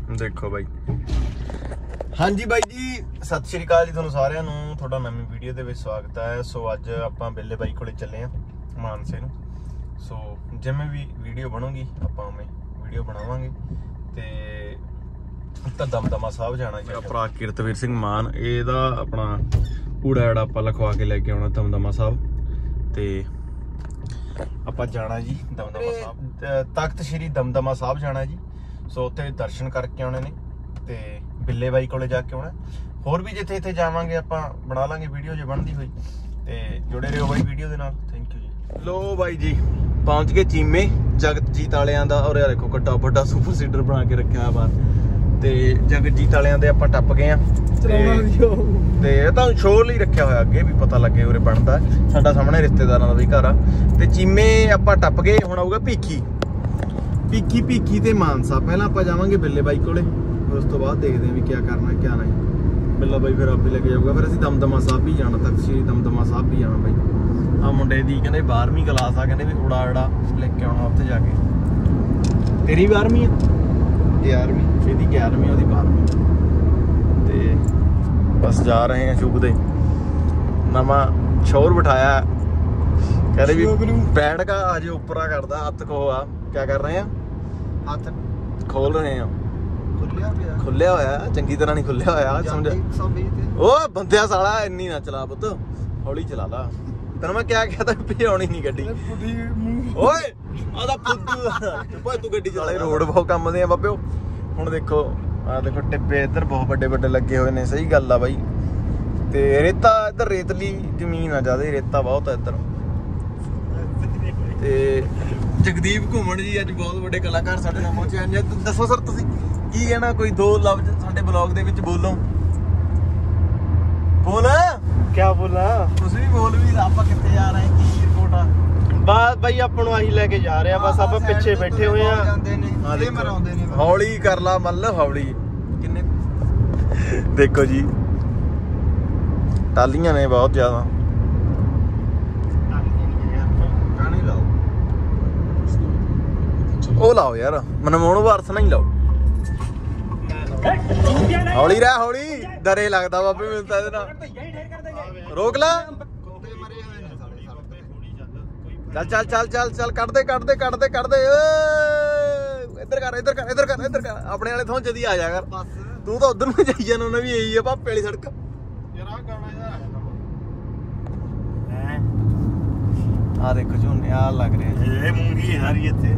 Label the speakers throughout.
Speaker 1: देखो भाई हाँ जी बाई जी सत श्री अकाल जी ਤੁਹਾਨੂੰ ਸਾਰਿਆਂ ਨੂੰ ਤੁਹਾਡਾ ਨਵੀਂ ਵੀਡੀਓ ਦੇ ਵਿੱਚ ਸਵਾਗਤ ਹੈ। ਸੋ ਅੱਜ ਆਪਾਂ ਬਿੱਲੇ ਬਾਈ ਕੋਲੇ ਚੱਲੇ ਆ ਮਾਨਸੇ ਨੂੰ। ਸੋ ਜਿਵੇਂ ਵੀ ਵੀਡੀਓ ਬਣੂਗੀ ਆਪਾਂ ਉਵੇਂ ਵੀਡੀਓ ਬਣਾਵਾਂਗੇ ਤੇ ਤਾਂ ਦਮਦਮਾ ਸਾਹਿਬ ਜਾਣਾ ਜੀ। ਭਰਾ ਕੀਰਤਵੀਰ ਸਿੰਘ ਮਾਨ ਇਹਦਾ ਆਪਣਾ ਕੂੜਾ ਜਿਹੜਾ ਆਪਾਂ ਲਖਵਾ ਕੇ ਲੈ ਕੇ ਆਉਣਾ ਦਮਦਮਾ ਸਾਹਿਬ ਤੇ ਆਪਾਂ ਜਾਣਾ ਜੀ ਦਮਦਮਾ ਸਾਹਿਬ ਤਖਤ ਸ਼੍ਰੀ ਦਮਦਮਾ ਸਾਹਿਬ ਜਾਣਾ ਜੀ। ਸੋ ਉੱਥੇ ਦਰਸ਼ਨ ਕਰਕੇ ਆਉਣੇ ਨੇ ਤੇ ਬਿੱਲੇ ਬਾਈ ਕੋਲੇ ਜਾ ਕੇ ਆਉਣਾ। ਹੋਰ ਵੀ ਜਿੱਥੇ ਇੱਥੇ ਜਾਵਾਂਗੇ ਆਪਾਂ ਬਣਾ ਲਾਂਗੇ ਵੀਡੀਓ ਜੇ ਬਣਦੀ ਹੋਈ ਤੇ ਜੁੜੇ ਰਹੋ ਬਾਈ ਵੀਡੀਓ ਦੇ ਨਾਲ। ਥੈਂਕ ਯੂ ਜੀ। ਲੋ ਬਾਈ ਜੀ ਪਹੁੰਚ ਗਏ ਚੀਮੇ ਜਗਤਜੀਤ ਵਾਲਿਆਂ ਦਾ। ਔਰ ਯਾਰ ਦੇਖੋ ਕੱਟਾ ਵੱਡਾ ਸੁਪਰ ਸੀਡਰ ਬਣਾ ਕੇ ਰੱਖਿਆ ਬਾਹਰ ਤੇ ਜਗਤਜੀਤ ਵਾਲਿਆਂ ਦੇ ਆਪਾਂ ਟੱਪ ਗਏ ਆ ਤੇ ਇਹ ਤਾਂ ਸ਼ੋਅ ਲਈ ਰੱਖਿਆ ਹੋਇਆ ਅੱਗੇ ਵੀ ਪਤਾ ਲੱਗੇ ਉਰੇ ਬਣਦਾ। ਸਾਡਾ ਸਾਹਮਣੇ ਰਿਸ਼ਤੇਦਾਰਾਂ ਦਾ ਵੀ ਘਰ ਆ ਤੇ ਚੀਮੇ ਆਪਾਂ ਟੱਪ ਗਏ। ਹੁਣ ਆਊਗਾ ਭੀਖੀ ਤੇ ਮਾਨਸਾ। ਪਹਿਲਾਂ ਆਪਾਂ ਜਾਵਾਂਗੇ ਬਿੱਲੇ ਬਾਈ ਕੋਲੇ ਉਸ ਤੋਂ ਬਾਅਦ ਦੇਖਦੇ ਆਂ ਵੀ ਕੀ ਕਰਨਾ ਕੀ ਨਹੀਂ। ਬਿੱਲਾ ਬਾਈ ਫਿਰ ਆਪੇ ਲੈ ਕੇ ਜਾਊਗਾ। ਫਿਰ ਅਸੀਂ ਦਮਦਮਾ ਸਾਹਿਬ ਵੀ ਜਾਣਾ ਤਖਤ ਸ਼੍ਰੀ ਦਮਦਮਾ ਸਾਹਿਬ ਵੀ ਜਾਣਾ ਬਾਈ। ਆ ਮੁੰਡੇ ਦੀ ਕਹਿੰਦੇ 12ਵੀਂ ਕਲਾਸ ਆ ਕਹਿੰਦੇ ਵੀ ਉੜਾ ਲੈ ਕੇ ਆਉਣਾ ਉੱਥੇ ਜਾ ਕੇ। ਤੇਰੀ 12ਵੀਂ ਆ? 11ਵੀਂ। ਇਹਦੀ 11ਵੀਂ ਉਹਦੀ 12ਵੀਂ ਤੇ ਬਸ ਜਾ ਰਹੇ ਹਾਂ ਸ਼ੁਭ ਦੇ ਨਵਾਂ ਸ਼ੋਰ ਬਿਠਾਇਆ ਕਹਿੰਦੇ ਵੀ ਬੈਠ ਕਾ ਅਜੇ ਉੱਪਰਾ ਕਰਦਾ ਹੱਥ ਕੋ ਆ क्या कर रहे हैं हथ खोल रहे हैं खुलिया होया चंगी तरह नहीं खुलिया होया समझ ओ बंदिया साला इन्नी ना चला पुत हौली चला ला तेन मैं क्या कहता भजाउणी नहीं गड्डी ओए आदा फुद्दू तू गड्डी चला रोड बहुत काम दे बाबे। हुण देखो आ देखो टिब्बे इधर बहुत बड़े बड़े लगे हुए ने। सही गल आ बाई ते रेता इधर रेतली जमीन आ ज्यादा रेता बहुत है इधर ते जगदीप घुमन जी अज बहुत बड़े कलाकार साडे नाल पहुंचे हैं। दसो सर तुसीं की कहना कोई दो लफ्ज साडे ब्लॉग दे विच बोलो। बोल क्या बोला तुसीं भी बोल भी आपां कित्थे जा रहे हैं की रिपोर्ट आ बस भाई आपां नूं आही लेके जा रहे हैं बस आपां पिछे बैठे हुए हैं। हौली कर ला मतलब हौली किन्ने देखो जी टालियां ने बहुत ज्यादा। ਉਹ ਲਾਓ ਯਾਰ ਮਨਮੋਹਨ ਵਾਰਸ ਨਾ ਹੀ ਲਾਓ। ਹੌਲੀ ਰਹਿ ਹੌਲੀ ਡਰੇ ਲੱਗਦਾ ਬਾਬੇ ਮੈਨੂੰ ਤਾਂ ਇਹਦੇ ਨਾਲ ਰੋਕ ਲਾ। ਚੱਲ ਕੱਢ ਦੇ ਇੱਧਰ ਕਰ ਆਪਣੇ ਵਾਲੇ ਥਾਂ ਜਦੀ ਆ ਜਾ ਕਰ। ਤੂੰ ਤਾਂ ਉਧਰ ਨੂੰ ਜਾਈ ਜਾਣਾ ਉਹਨੇ ਵੀ ਇਹੀ ਆ ਭਾਪੇ ਵਾਲੀ ਸੜਕ ਯਾਰ। ਆ ਗਾਣਾ ਆ ਦੇਖੋ ਝੋਨੇ ਆ ਲੱਗ ਰਿਹਾ ਇਹ ਮੂੰਗੀ ਸਾਰੀ ਇੱਥੇ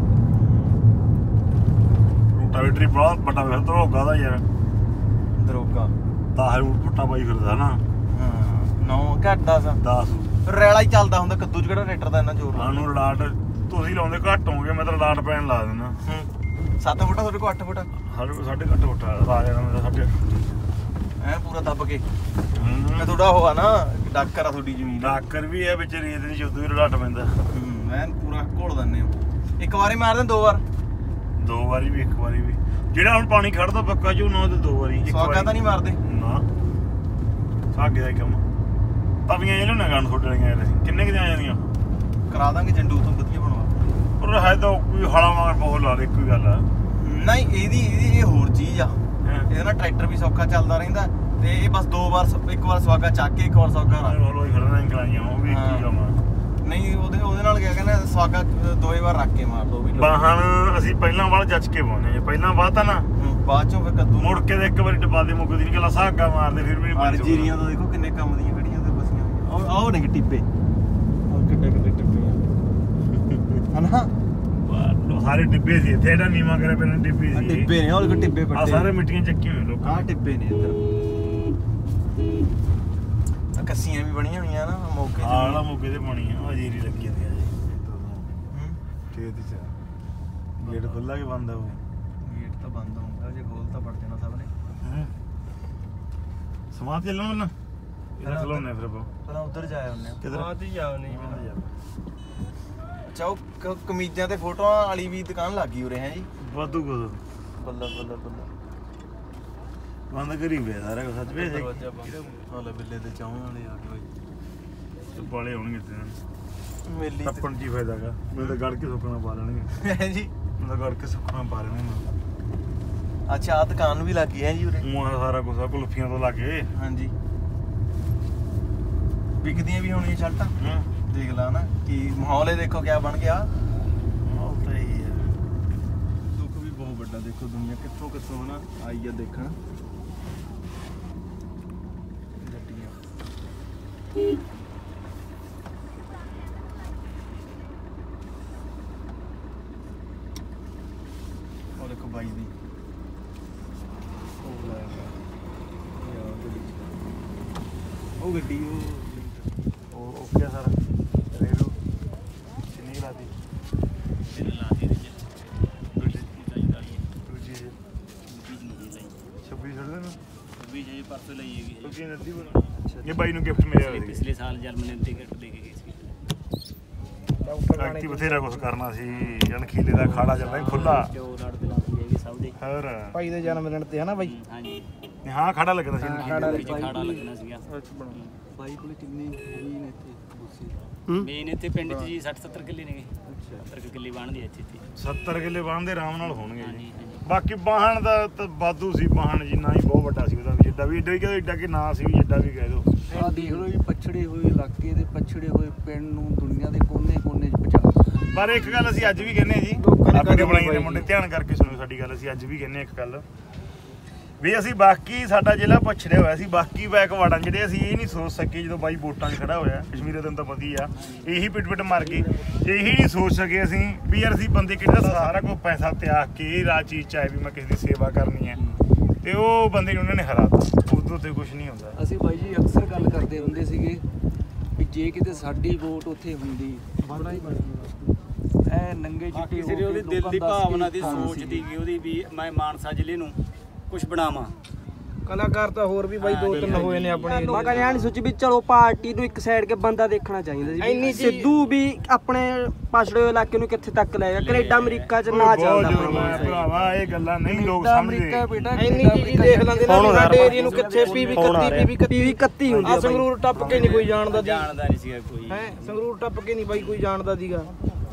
Speaker 1: ਟਾਵੀਟਰੀ ਬਹੁਤ ਵੱਡਾ ਫਿਰ ਦਰੋਗਾ ਦਾ ਯਾਰ ਦਰੋਗਾ 10 ਫੁੱਟਾ ਪਾਈ ਫਿਰਦਾ ਨਾ। ਹਾਂ 9 ਘੱਟ 10 ਰੈਲਾ ਹੀ ਚੱਲਦਾ ਹੁੰਦਾ ਕੱਦੂ ਚ ਕਿਹੜਾ ਟਰੈਕਟਰ ਦਾ ਇੰਨਾ ਜ਼ੋਰ ਸਾਨੂੰ ਰਲਾਟ ਤੁਸੀਂ ਲਾਉਂਦੇ ਘੱਟ ਹੋਗੇ ਮੈਂ ਤਾਂ ਰਲਾਟ ਪੈਣ ਲਾ ਦਿੰਦਾ। 7 ਫੁੱਟਾ ਤੁਹਾਡੇ ਕੋਲ 8 ਫੁੱਟਾ ਸਾਡੇ 8.5 ਫੁੱਟਾ ਰਾਜਾ ਦਾ ਸਾਡੇ ਐ ਪੂਰਾ ਦੱਬ ਕੇ ਮੈਂ ਤੁਹਾਡਾ ਹੋਆ ਨਾ ਡਾਕਰ ਆ ਤੁਹਾਡੀ ਜ਼ਮੀਨ ਡਾਕਰ ਵੀ ਹੈ ਵਿੱਚ ਰੇਤ ਦੀ ਜਦੋਂ ਵੀ ਰਲਾਟ ਪੈਂਦਾ ਐਨ ਪੂਰਾ ਘੋਲ ਦਿੰਦੇ ਹੋ। ਇੱਕ ਵਾਰੀ ਮਾਰਦੇ ਦੋ ਵਾਰੀ ਵੀ ਇੱਕ ਵਾਰੀ ਵੀ ਜਿਹੜਾ ਹੁਣ ਪਾਣੀ ਖੜਦਾ ਪੱਕਾ ਝੋਨਾ ਤੇ 2 ਵਾਰੀ ਸਾਗਾ ਤਾਂ ਨਹੀਂ ਮਾਰਦੇ ਨਾ ਸਾਗੇ ਦਾ ਕੰਮ ਤਵੀਆਂ ਇਹ ਨਾ ਗਾਣ ਤੁਹਾਡੇ ਵਾਲੀਆਂ ਕਿੰਨੇ ਕਿ ਆ ਜਾਂਦੀਆਂ ਕਰਾ ਦਾਂਗੇ ਜੰਡੂ ਤੋਂ ਵਧੀਆ ਬਣਵਾ ਪਰ ਹੈ ਤਾਂ ਕੋਈ ਹਲਾ ਮਾਰ ਬਹੁਤ ਲਾ ਦੇ ਕੋਈ ਗੱਲ ਨਹੀਂ। ਇਹਦੀ ਇਹ ਹੋਰ ਚੀਜ਼ ਆ ਇਹਦੇ ਨਾਲ ਟਰੈਕਟਰ ਵੀ ਸੌਖਾ ਚੱਲਦਾ ਰਹਿੰਦਾ ਤੇ ਇਹ ਬਸ 2 ਵਾਰ ਇੱਕ ਵਾਰ ਸਵਾਗਾ ਚੱਕ ਕੇ ਇੱਕ ਵਾਰ ਸੌਗਾ ਖੜਨਾ ਨਿਕਲਾਈਆਂ ਉਹ ਵੀ ਕੀ ਜਾਵਾਂ ਨਹੀਂ ਉਹਦੇ ਨਾਲ ਕਿਆ ਕਹਿੰਦੇ ਸਵਾਗਾ 2 ਵਾਰ ਰੱਖ ਕੇ ਮਾਰ ਦੋ ਵੀ ਬਾਹਣ ਅਸੀਂ ਪਹਿਲਾਂ ਵਾਲ ਜੱਜ ਕੇ ਪਾਉਨੇ ਪਹਿਲਾਂ ਬਾਅਦ ਤਾਂ ਨਾ ਬਾਅਦ ਚੋਂ ਫਿਰ ਕੱਦੂ ਮੁੜ ਕੇ ਇੱਕ ਵਾਰੀ ਡੱਬਾ ਦੇ ਮੁੱਕਦੀ ਨਹੀਂ ਗੱਲਾਂ ਸਾਗਾ ਮਾਰਦੇ ਫਿਰ ਵੀ ਨਹੀਂ ਜੀਰੀਆਂ ਤਾਂ ਦੇਖੋ ਕਿੰਨੇ ਕੰਮ ਦੀਆਂ ਖੜੀਆਂ ਤੇ ਬਸੀਆਂ ਆਹ ਨੇ ਟਿੱਬੇ ਕਿੱਡੇ ਟਿੱਬੇ ਹਨਾ ਸਾਰੇ ਟਿੱਬੇ ਸੀ ਇੱਥੇ ਜਿਹੜਾ ਨੀਵਾ ਕਰਿਆ ਪਹਿਲਾਂ ਟਿੱਬੇ ਸੀ ਟਿੱਬੇ ਨੇ ਉਹ ਟਿੱਬੇ ਪੱਟੇ ਸਾਰੇ ਮਿੱਟੀਆਂ ਚੱਕੀਆਂ ਹੋਏ ਲੋਕ ਆਹ ਟਿੱਬੇ ਨੇ ਇੱਧਰ ਕੱਸੀਆਂ ਵੀ ਬਣੀਆਂ ਹੋਈਆਂ ਨਾ ਮੌਕੇ ਤੇ ਮੌਕੇ ਤੇ ਬਣੀਆਂ ਆ ਜੀਰੀ ਲੱਗੀ ਹੁੰਦੀ ਆ ਖੇਤ ਚ ਗੇਟ ਖੁੱਲਾ ਕਿ ਬੰਦ ਹੋਊ ਗੇਟ ਤਾਂ ਬੰਦ ਹੋਊਗਾ ਜੇ ਖੋਲ ਤਾਂ ਪੜ ਜਾਣਾ ਸਭ ਨੇ ਸਮਾਤ ਚੱਲਣਾ ਮੈਨੂੰ ਇਹਦਾ ਖਲੋਣੇ ਫਿਰ ਆਪਾਂ ਉਧਰ ਜਾਇਆ ਹੁੰਨੇ ਕਿਧਰ ਤੇ ਜਾਓ ਨਹੀਂ ਚਾਓ ਕਮੀਜ਼ਾਂ ਤੇ ਫੋਟੋਆਂ ਵਾਲੀ ਵੀ ਦੁਕਾਨ ਲੱਗੀ ਉਰੇ ਹੈ ਜੀ ਵਾਧੂ ਕੁਝ ਬੱਲਾ ਬੰਦ ਕਰੀ ਵੇ ਸਾਰਾ ਕੁਝ ਸੱਚ ਵੇ ਹਾਲੇ ਬਿੱਲੇ ਤੇ ਚਾਹਣ ਵਾਲੇ ਆ ਗਏ ਤੇ ਬਾਲੇ ਹੋਣਗੇ ਤੇ ਮੇਲੀ ਟੱਪਣ ਕੀ ਫਾਇਦਾ ਗਾ ਮੈਂ ਤਾਂ ਗੜ ਕੇ ਸੁੱਕਣਾ ਪਾ ਲੈਣਗੇ ਹੈ ਜੀ ਮੈਂ ਤਾਂ ਗੜ ਕੇ ਸੁੱਕਣਾ ਪਾ ਲੈਣੇ ਅੱਛਾ ਆ ਦੁਕਾਨ ਵੀ ਲੱਗੀ ਹੈ ਜੀ ਉਰੇ
Speaker 2: ਸਾਰਾ ਕੁਝ ਕੁਲਫੀਆਂ ਤੋਂ ਲੱਗੇ
Speaker 1: ਹਾਂਜੀ ਵਿਕਦੀਆਂ ਵੀ ਹੋਣੀਆਂ ਸ਼ਰਟਾਂ ਦੇਖ ਲਾ ਨਾ ਕੀ ਮਾਹੌਲ ਹੈ ਦੇਖੋ ਕਿਆ ਬਣ ਗਿਆ
Speaker 2: ਮਾਹੌਲ ਤਾਂ ਇਹੀ ਹੈ
Speaker 1: ਦੁੱਖ ਵੀ ਬਹੁਤ ਵੱਡਾ ਦੇਖੋ ਦੁਨੀਆ ਕਿੱਥੋਂ ਕਿੱਥੋਂ ਨਾ ਆਈ ਆ ਦੇਖਣ ਉਹ ਦੇਖੋ ਬਾਈ ਦੀ ਉਹ ਗੱਡੀ ਉਹ ਓਕੇ ਸਰ ਰੇਲੂ ਕਿੰਨੀ ਲਾਦੀ
Speaker 3: ਲਾਤੀ ਦੇ ਦੂਜੀ ਚਾਹੀਦਾ ਲਈ
Speaker 2: ਦੂਜੀ ਜੀ 26 ਛੱਡ ਦੇਣਾ
Speaker 3: 26 ਜੀ ਪਰਸੋਂ ਲਈ ਹੈਗੀ
Speaker 2: ਕਿਉਂਕਿ ਨਦੀ ਬਣਾ ਇਹ ਬਾਈ ਨੂੰ ਗਿਫਟ ਮਿਲਿਆ ਹੋਇਆ
Speaker 3: ਪਿਛਲੇ ਸਾਲ ਜਰਮਨ ਟਿਕਟ ਦੇ ਕੇ ਗਈ ਸੀ
Speaker 2: ਐਕਟੀ ਬਥੇਰਾ ਕੁਝ ਕਰਨਾ ਸੀ ਅਣਖੀਲੇ ਦਾ ਖਾੜਾ ਚੱਲਦਾ ਖੁੱਲਾ
Speaker 3: ਜੋ ਲੜ ਦੇ ਲਾਤੀ ਹੈਗੀ ਸਭ ਦੇ
Speaker 2: ਹੋਰ
Speaker 1: ਭਾਈ ਦੇ ਜਨਮ ਦਿਨ ਤੇ ਹਨਾ ਬਾਈ
Speaker 3: ਹਾਂਜੀ
Speaker 2: ਹਾਂ ਖਾੜਾ ਲੱਗਣਾ ਸੀ
Speaker 3: ਖਾੜਾ ਲੱਗਣਾ ਸੀਗਾ
Speaker 1: ਬਾਈ ਕੋਲੇ ਕਿੰਨੇ ਜ਼ਮੀਨ ਇੱਥੇ
Speaker 3: ਮੇਨ ਇੱਥੇ ਪਿੰਡ 'ਚ ਜੀ 60-70 ਕਿੱਲੇ ਨੇਗੇ 70 ਕਿੱਲੇ ਬਣਦੀ ਇੱਥੇ
Speaker 2: 70 ਕਿੱਲੇ ਬਾਹਣ ਦੇ ਆਰਾਮ ਨਾਲ ਹੋਣਗੇ
Speaker 3: ਹਾਂਜੀ ਹਾਂਜੀ
Speaker 2: ਬਾਕੀ ਬਾਹਣ ਦਾ ਤਾਂ ਵਾਧੂ ਸੀ ਬਾਹਣ ਜਿੰਨਾ ਹੀ ਬਹੁਤ ਵੱਡਾ ਸੀ ਉਹਦਾ ਵੀ ਜਿੱਡਾ ਵੀ ਏਡਾ ਵੀ ਕਹੋ ਏਡਾ ਕਿ ਨਾ ਸੀ ਵੀ ਜਿੱਡਾ ਵੀ ਕਹਿ ਦੋ
Speaker 1: ਆਹ ਦੇਖ ਲਓ ਜੀ ਪਛੜੇ ਹੋਏ ਇਲਾਕੇ ਦੇ ਪਛੜੇ ਹੋਏ ਪਿੰਡ ਨੂੰ ਦੁਨੀਆ ਦੇ ਕੋਨੇ-ਕੋਨੇ 'ਚ ਪਹੁੰਚਾ
Speaker 2: ਪਰ ਇੱਕ ਗੱਲ ਅਸੀਂ ਅੱਜ ਵੀ ਕਹਿੰਦੇ ਆ ਜੀ ਆਪਣੇ ਬਣਾਈ ਦੇ ਮੁੰਡੇ ਧਿਆਨ ਕਰਕੇ ਸੁਣੋ ਸਾਡੀ ਗੱਲ ਅਸੀਂ ਅੱਜ ਵੀ ਕਹਿੰਦੇ ਆ ਇੱਕ ਗੱਲ ਵੀ ਅਸੀਂ ਬਾਕੀ ਸਾਡਾ ਜ਼ਿਲ੍ਹਾ ਪਛੜਿਆ ਹੋਇਆ ਸੀ ਬਾਕੀ ਬੈਕਵਰਡਾਂ ਜਿਹੜੇ ਅਸੀਂ ਇਹ ਨਹੀਂ ਸੋਚ ਸਕੇ ਜਦੋਂ ਬਾਈ ਵੋਟਾਂ 'ਚ ਖੜਾ ਹੋਇਆ ਕਸ਼ਮੀਰ ਦੇ ਤਾਂ ਪਤਾ ਹੀ ਆ ਇਹੀ ਪਿੱਟ ਮਰ ਗਏ ਇਹੀ ਨਹੀਂ ਸੋਚ ਸਕੇ ਅਸੀਂ ਵੀ ਯਾਰ ਅਸੀਂ ਬੰਦੇ ਕਿਹੜਾ ਸਾਰਾ ਕੋਈ ਪੈਸਾ ਤਿਆਗ ਕੇ ਇਹ ਰਾਹ ਚੀਜ਼ 'ਚ ਆਏ ਵੀ ਮੈਂ ਕਿਸੇ ਦੀ ਸੇਵਾ ਕਰਨੀ ਹੈ ਤੇ ਉਹ ਬੰਦੇ ਨੂੰ ਉਹਨਾਂ ਨੇ ਹਰਾਤਾ ਉਦੋਂ ਤੇ ਕੁਝ ਨਹੀਂ ਹੁੰਦਾ
Speaker 4: ਅਸੀਂ ਬਾਈ ਜੀ ਅਕਸਰ ਗੱਲ ਕਰਦੇ ਹੁੰਦੇ ਸੀਗੇ ਵੀ ਜੇ ਕਿਤੇ ਸਾਡੀ ਵੋਟ ਉੱਥੇ ਹੁੰਦੀ ਬੜਾ ਹੀ ਐ ਨੰਗੇ ਚਿੱਟੇ
Speaker 3: ਕਿਸੇ ਦੀ ਉਹਦੀ ਦਿਲ ਦੀ ਭਾਵਨਾ ਦੀ ਸੋਚ ਦੀ ਕਿ ਉਹਦੀ ਵੀ ਮੈਂ ਮਾਨਸਾ ਜ਼ਿਲ੍ਹੇ ਨੂੰ ਕੁਝ ਬਣਾਵਾਂ
Speaker 1: ਕਲਾਕਾਰ ਤਾਂ ਹੋਰ ਵੀ ਬਾਈ ਦੋ ਤਿੰਨ ਹੋਏ ਨੇ ਆਪਣੇ
Speaker 5: ਮੈਂ ਕਹਿੰਦਾ ਨਹੀਂ ਸੋਚੀ ਵੀ ਚਲੋ ਪਾਰਟੀ ਨੂੰ ਇੱਕ ਸਾਈਡ ਕੇ ਬੰਦਾ ਦੇਖਣਾ ਚਾਹੀਦਾ ਸੀ ਸਿੱਧੂ ਵੀ ਆਪਣੇ ਪਛੜੇ ਹੋਏ ਇਲਾਕੇ ਨੂੰ ਕਿੱਥੇ ਤੱਕ ਲੈ ਗਿਆ ਕੈਨੇਡਾ ਅਮਰੀਕਾ ਚ ਨਾ ਚੱਲਦਾ
Speaker 2: ਭਰਾਵਾ ਇਹ ਗੱਲਾਂ ਨਹੀਂ ਲੋਕ ਸਮਝਦੇ
Speaker 1: ਇੰਨੀ ਚੀਜ਼ ਦੇਖ ਲੈਂਦੇ ਨੇ ਸਾਡੇ ਏਰੀਆ ਨੂੰ ਕਿੱਥੇ ਪੀਵੀ
Speaker 5: 31 ਹੁੰਦੀ
Speaker 1: ਆ ਸੰਗਰੂਰ ਟੱਪ ਕੇ ਨਹੀਂ ਕੋਈ ਜਾਣਦਾ
Speaker 3: ਨਹੀਂ ਸੀਗਾ ਕੋਈ
Speaker 1: ਹੈ ਸੰਗਰੂਰ ਟੱਪ ਕੇ ਨਹੀਂ ਬਾਈ ਕੋਈ ਜਾਣਦਾ ਸੀਗਾ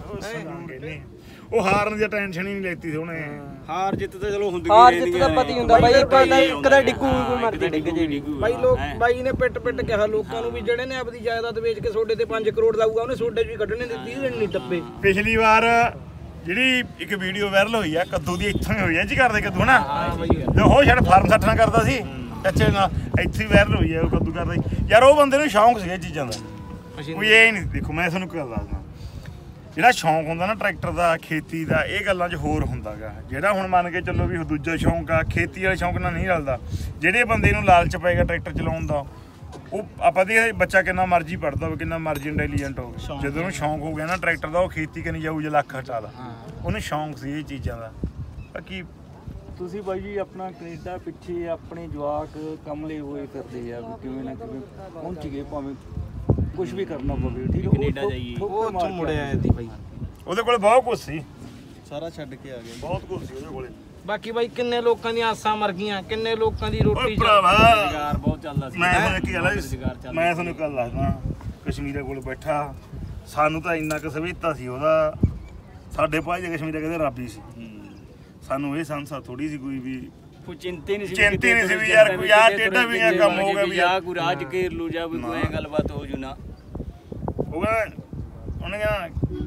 Speaker 2: ਉਹ ਹਾਰਨ ਦੀ ਟੈਨਸ਼ਨ ਹੀ ਨਹੀਂ ਲੈਤੀ ਸੀ ਉਹਨੇ
Speaker 3: ਹਾਰ ਜਿੱਤ ਤਾਂ ਚਲੋ ਹੁੰਦੀ
Speaker 5: ਹਾਰ ਜਿੱਤ ਤਾਂ ਪਤਾ ਹੀ ਹੁੰਦਾ ਬਾਈ ਕਦੇ ਡਿੱਗੂ ਮਰ ਜੇ
Speaker 1: ਬਾਈ ਬਾਈ ਨੇ ਪਿੱਟ ਕਿਹਾ ਲੋਕਾਂ ਨੂੰ ਵੀ ਜਿਹੜੇ ਨੇ ਆਪਣੀ ਜਾਇਦਾਦ ਵੇਚ ਕੇ ਸੋਡੇ ਤੇ 5 ਕਰੋੜ ਲਾਊਗਾ ਉਹਨੇ ਸੋਡੇ 'ਚ ਵੀ ਕੱਢਣੇ ਦੇ 30 ਦਿਨ ਨਹੀਂ ਟੱਪੇ
Speaker 2: ਪਿਛਲੀ ਵਾਰ ਜਿਹੜੀ ਇੱਕ ਵੀਡੀਓ ਵਾਇਰਲ ਹੋਈ ਆ ਕੱਦੂ ਦੀ ਇੱਥੋਂ ਹੀ ਹੋਈ ਆ ਜੀ ਕਰਦੇ ਕੱਦੂ ਨਾ ਤੇ ਉਹ ਛੱਡ ਫਾਰਮ ਸੱਟਣਾ ਕਰਦਾ ਸੀ ਅੱਛੇ ਨਾਲ ਇੱਥੇ ਵਾਇਰਲ ਹੋਈ ਆ ਉਹ ਕੱਦੂ ਕਰਦਾ ਯਾਰ ਉਹ ਬੰਦੇ ਨੂੰ ਸ਼ੌਂਕ ਸੀ ਇਹ ਚੀਜ਼ਾਂ ਦਾ ਕੋਈ ਇਹ ਨਹੀਂ ਦੇਖੋ ਮੈਂ ਤੁਹਾਨੂੰ ਗੱਲ ਦੱਸਦਾ ਜਿਹੜਾ ਸ਼ੌਂਕ ਹੁੰਦਾ ਨਾ ਟਰੈਕਟਰ ਦਾ ਖੇਤੀ ਦਾ ਇਹ ਗੱਲਾਂ 'ਚ ਹੋਰ ਹੁੰਦਾ ਗਾ ਜਿਹੜਾ ਹੁਣ ਮੰਨ ਕੇ ਚੱਲੋ ਵੀ ਦੂਜਾ ਸ਼ੌਂਕ ਆ ਖੇਤੀ ਵਾਲੇ ਸ਼ੌਂਕ ਨਾਲ ਨਹੀਂ ਰਲਦਾ ਜਿਹੜੇ ਬੰਦੇ ਨੂੰ ਲਾਲਚ ਪਏਗਾ ਟਰੈਕਟਰ ਚਲਾਉਣ ਦਾ ਉਹ ਆਪਾਂ ਦੇ ਬੱਚਾ ਕਿੰਨਾ ਮਰਜ਼ੀ ਪੜ੍ਹਦਾ ਹੋਵੇ ਕਿੰਨਾ ਮਰਜ਼ੀ ਇੰਟੈਲੀਜੈਂਟ ਹੋਵੇ ਜਦੋਂ ਉਹਨੂੰ ਸ਼ੌਂਕ ਹੋ ਗਿਆ ਨਾ ਟਰੈਕਟਰ ਦਾ ਉਹ ਖੇਤੀ ਕਰਨੀ ਜਾਊ ਜੇ ਲੱਖ ਹਟਾ ਦਾ ਉਹਨੂੰ ਸ਼ੌਂਕ ਸੀ ਇਹ ਚੀਜ਼ਾਂ ਦਾ ਬਾਕੀ
Speaker 4: ਤੁਸੀਂ ਬਾਈ ਜੀ ਆਪਣਾ ਕੈਨੇਡਾ ਪਿੱਛੇ ਆਪਣੇ ਜਵਾਕ ਕਮਲੇ ਹੋਏ ਫਿਰਦੇ ਆ ਕਿਵੇਂ ਨਾ ਕਿਵੇਂ ਪਹੁੰਚ ਗਏ ਭਾਵੇਂ ਕੁਝ ਵੀ ਕਰਨਾ ਪਵੇ ਠੀਕ ਹੈ
Speaker 3: ਕੈਨੇਡਾ ਜਾਈਏ
Speaker 1: ਉਹ ਉੱਥੋਂ ਮੁੜਿਆ ਆਇਆ ਸੀ ਬਾਈ
Speaker 2: ਉਹਦੇ ਕੋਲ ਬਹੁਤ ਕੁਝ ਸੀ
Speaker 1: ਸਾਰਾ ਛੱਡ ਕੇ ਆ ਗਏ
Speaker 2: ਬਹੁਤ ਕੁਝ ਸੀ ਉਹਦੇ ਕੋਲੇ
Speaker 1: ਬਾਕੀ ਬਾਈ ਕਿੰਨੇ ਲੋਕਾਂ ਦੀਆਂ ਆਸਾਂ ਮਰ ਗਈਆਂ ਕਿੰਨੇ ਲੋਕਾਂ ਦੀ ਰੋਟੀ
Speaker 3: ਰੁਜ਼ਗਾਰ ਬਹੁਤ ਚੱਲਦਾ ਸੀ
Speaker 2: ਮੈਂ ਤੁਹਾਨੂੰ ਇੱਕ ਗੱਲ ਦੱਸਦਾ ਕਸ਼ਮੀਰ ਕੋਲ ਬੈਠਾ ਸਾਨੂੰ ਤਾਂ ਇੰਨਾ ਕੁ ਸਵੀਤਾ ਸੀ ਉਹਦਾ ਸਾਡੇ ਭਾਈ ਦੇ ਕਸ਼ਮੀਰ ਕਹਿੰਦੇ ਰੱਬ ਹੀ ਸੀ ਸਾਨੂੰ ਇਹ ਸੰਸਾ ਥੋੜੀ ਸੀ ਕੋਈ ਵੀ
Speaker 3: ਕੋਈ ਚਿੰਤਾ ਨਹੀਂ ਸੀ
Speaker 2: ਵੀ ਯਾਰ ਕੋਈ ਆ ਟੇਢਾ ਵੀ ਆ ਕੰਮ ਹੋ ਗਿਆ ਵੀ
Speaker 3: ਆ ਕੋਈ ਰਾਜ ਘੇਰ ਲੂ ਜਾ ਕੋਈ ਐ ਗੱਲਬਾਤ ਹੋ ਜੂ ਨਾ
Speaker 2: ਉਹ ਉਹਨੇ ਕਿਹਾ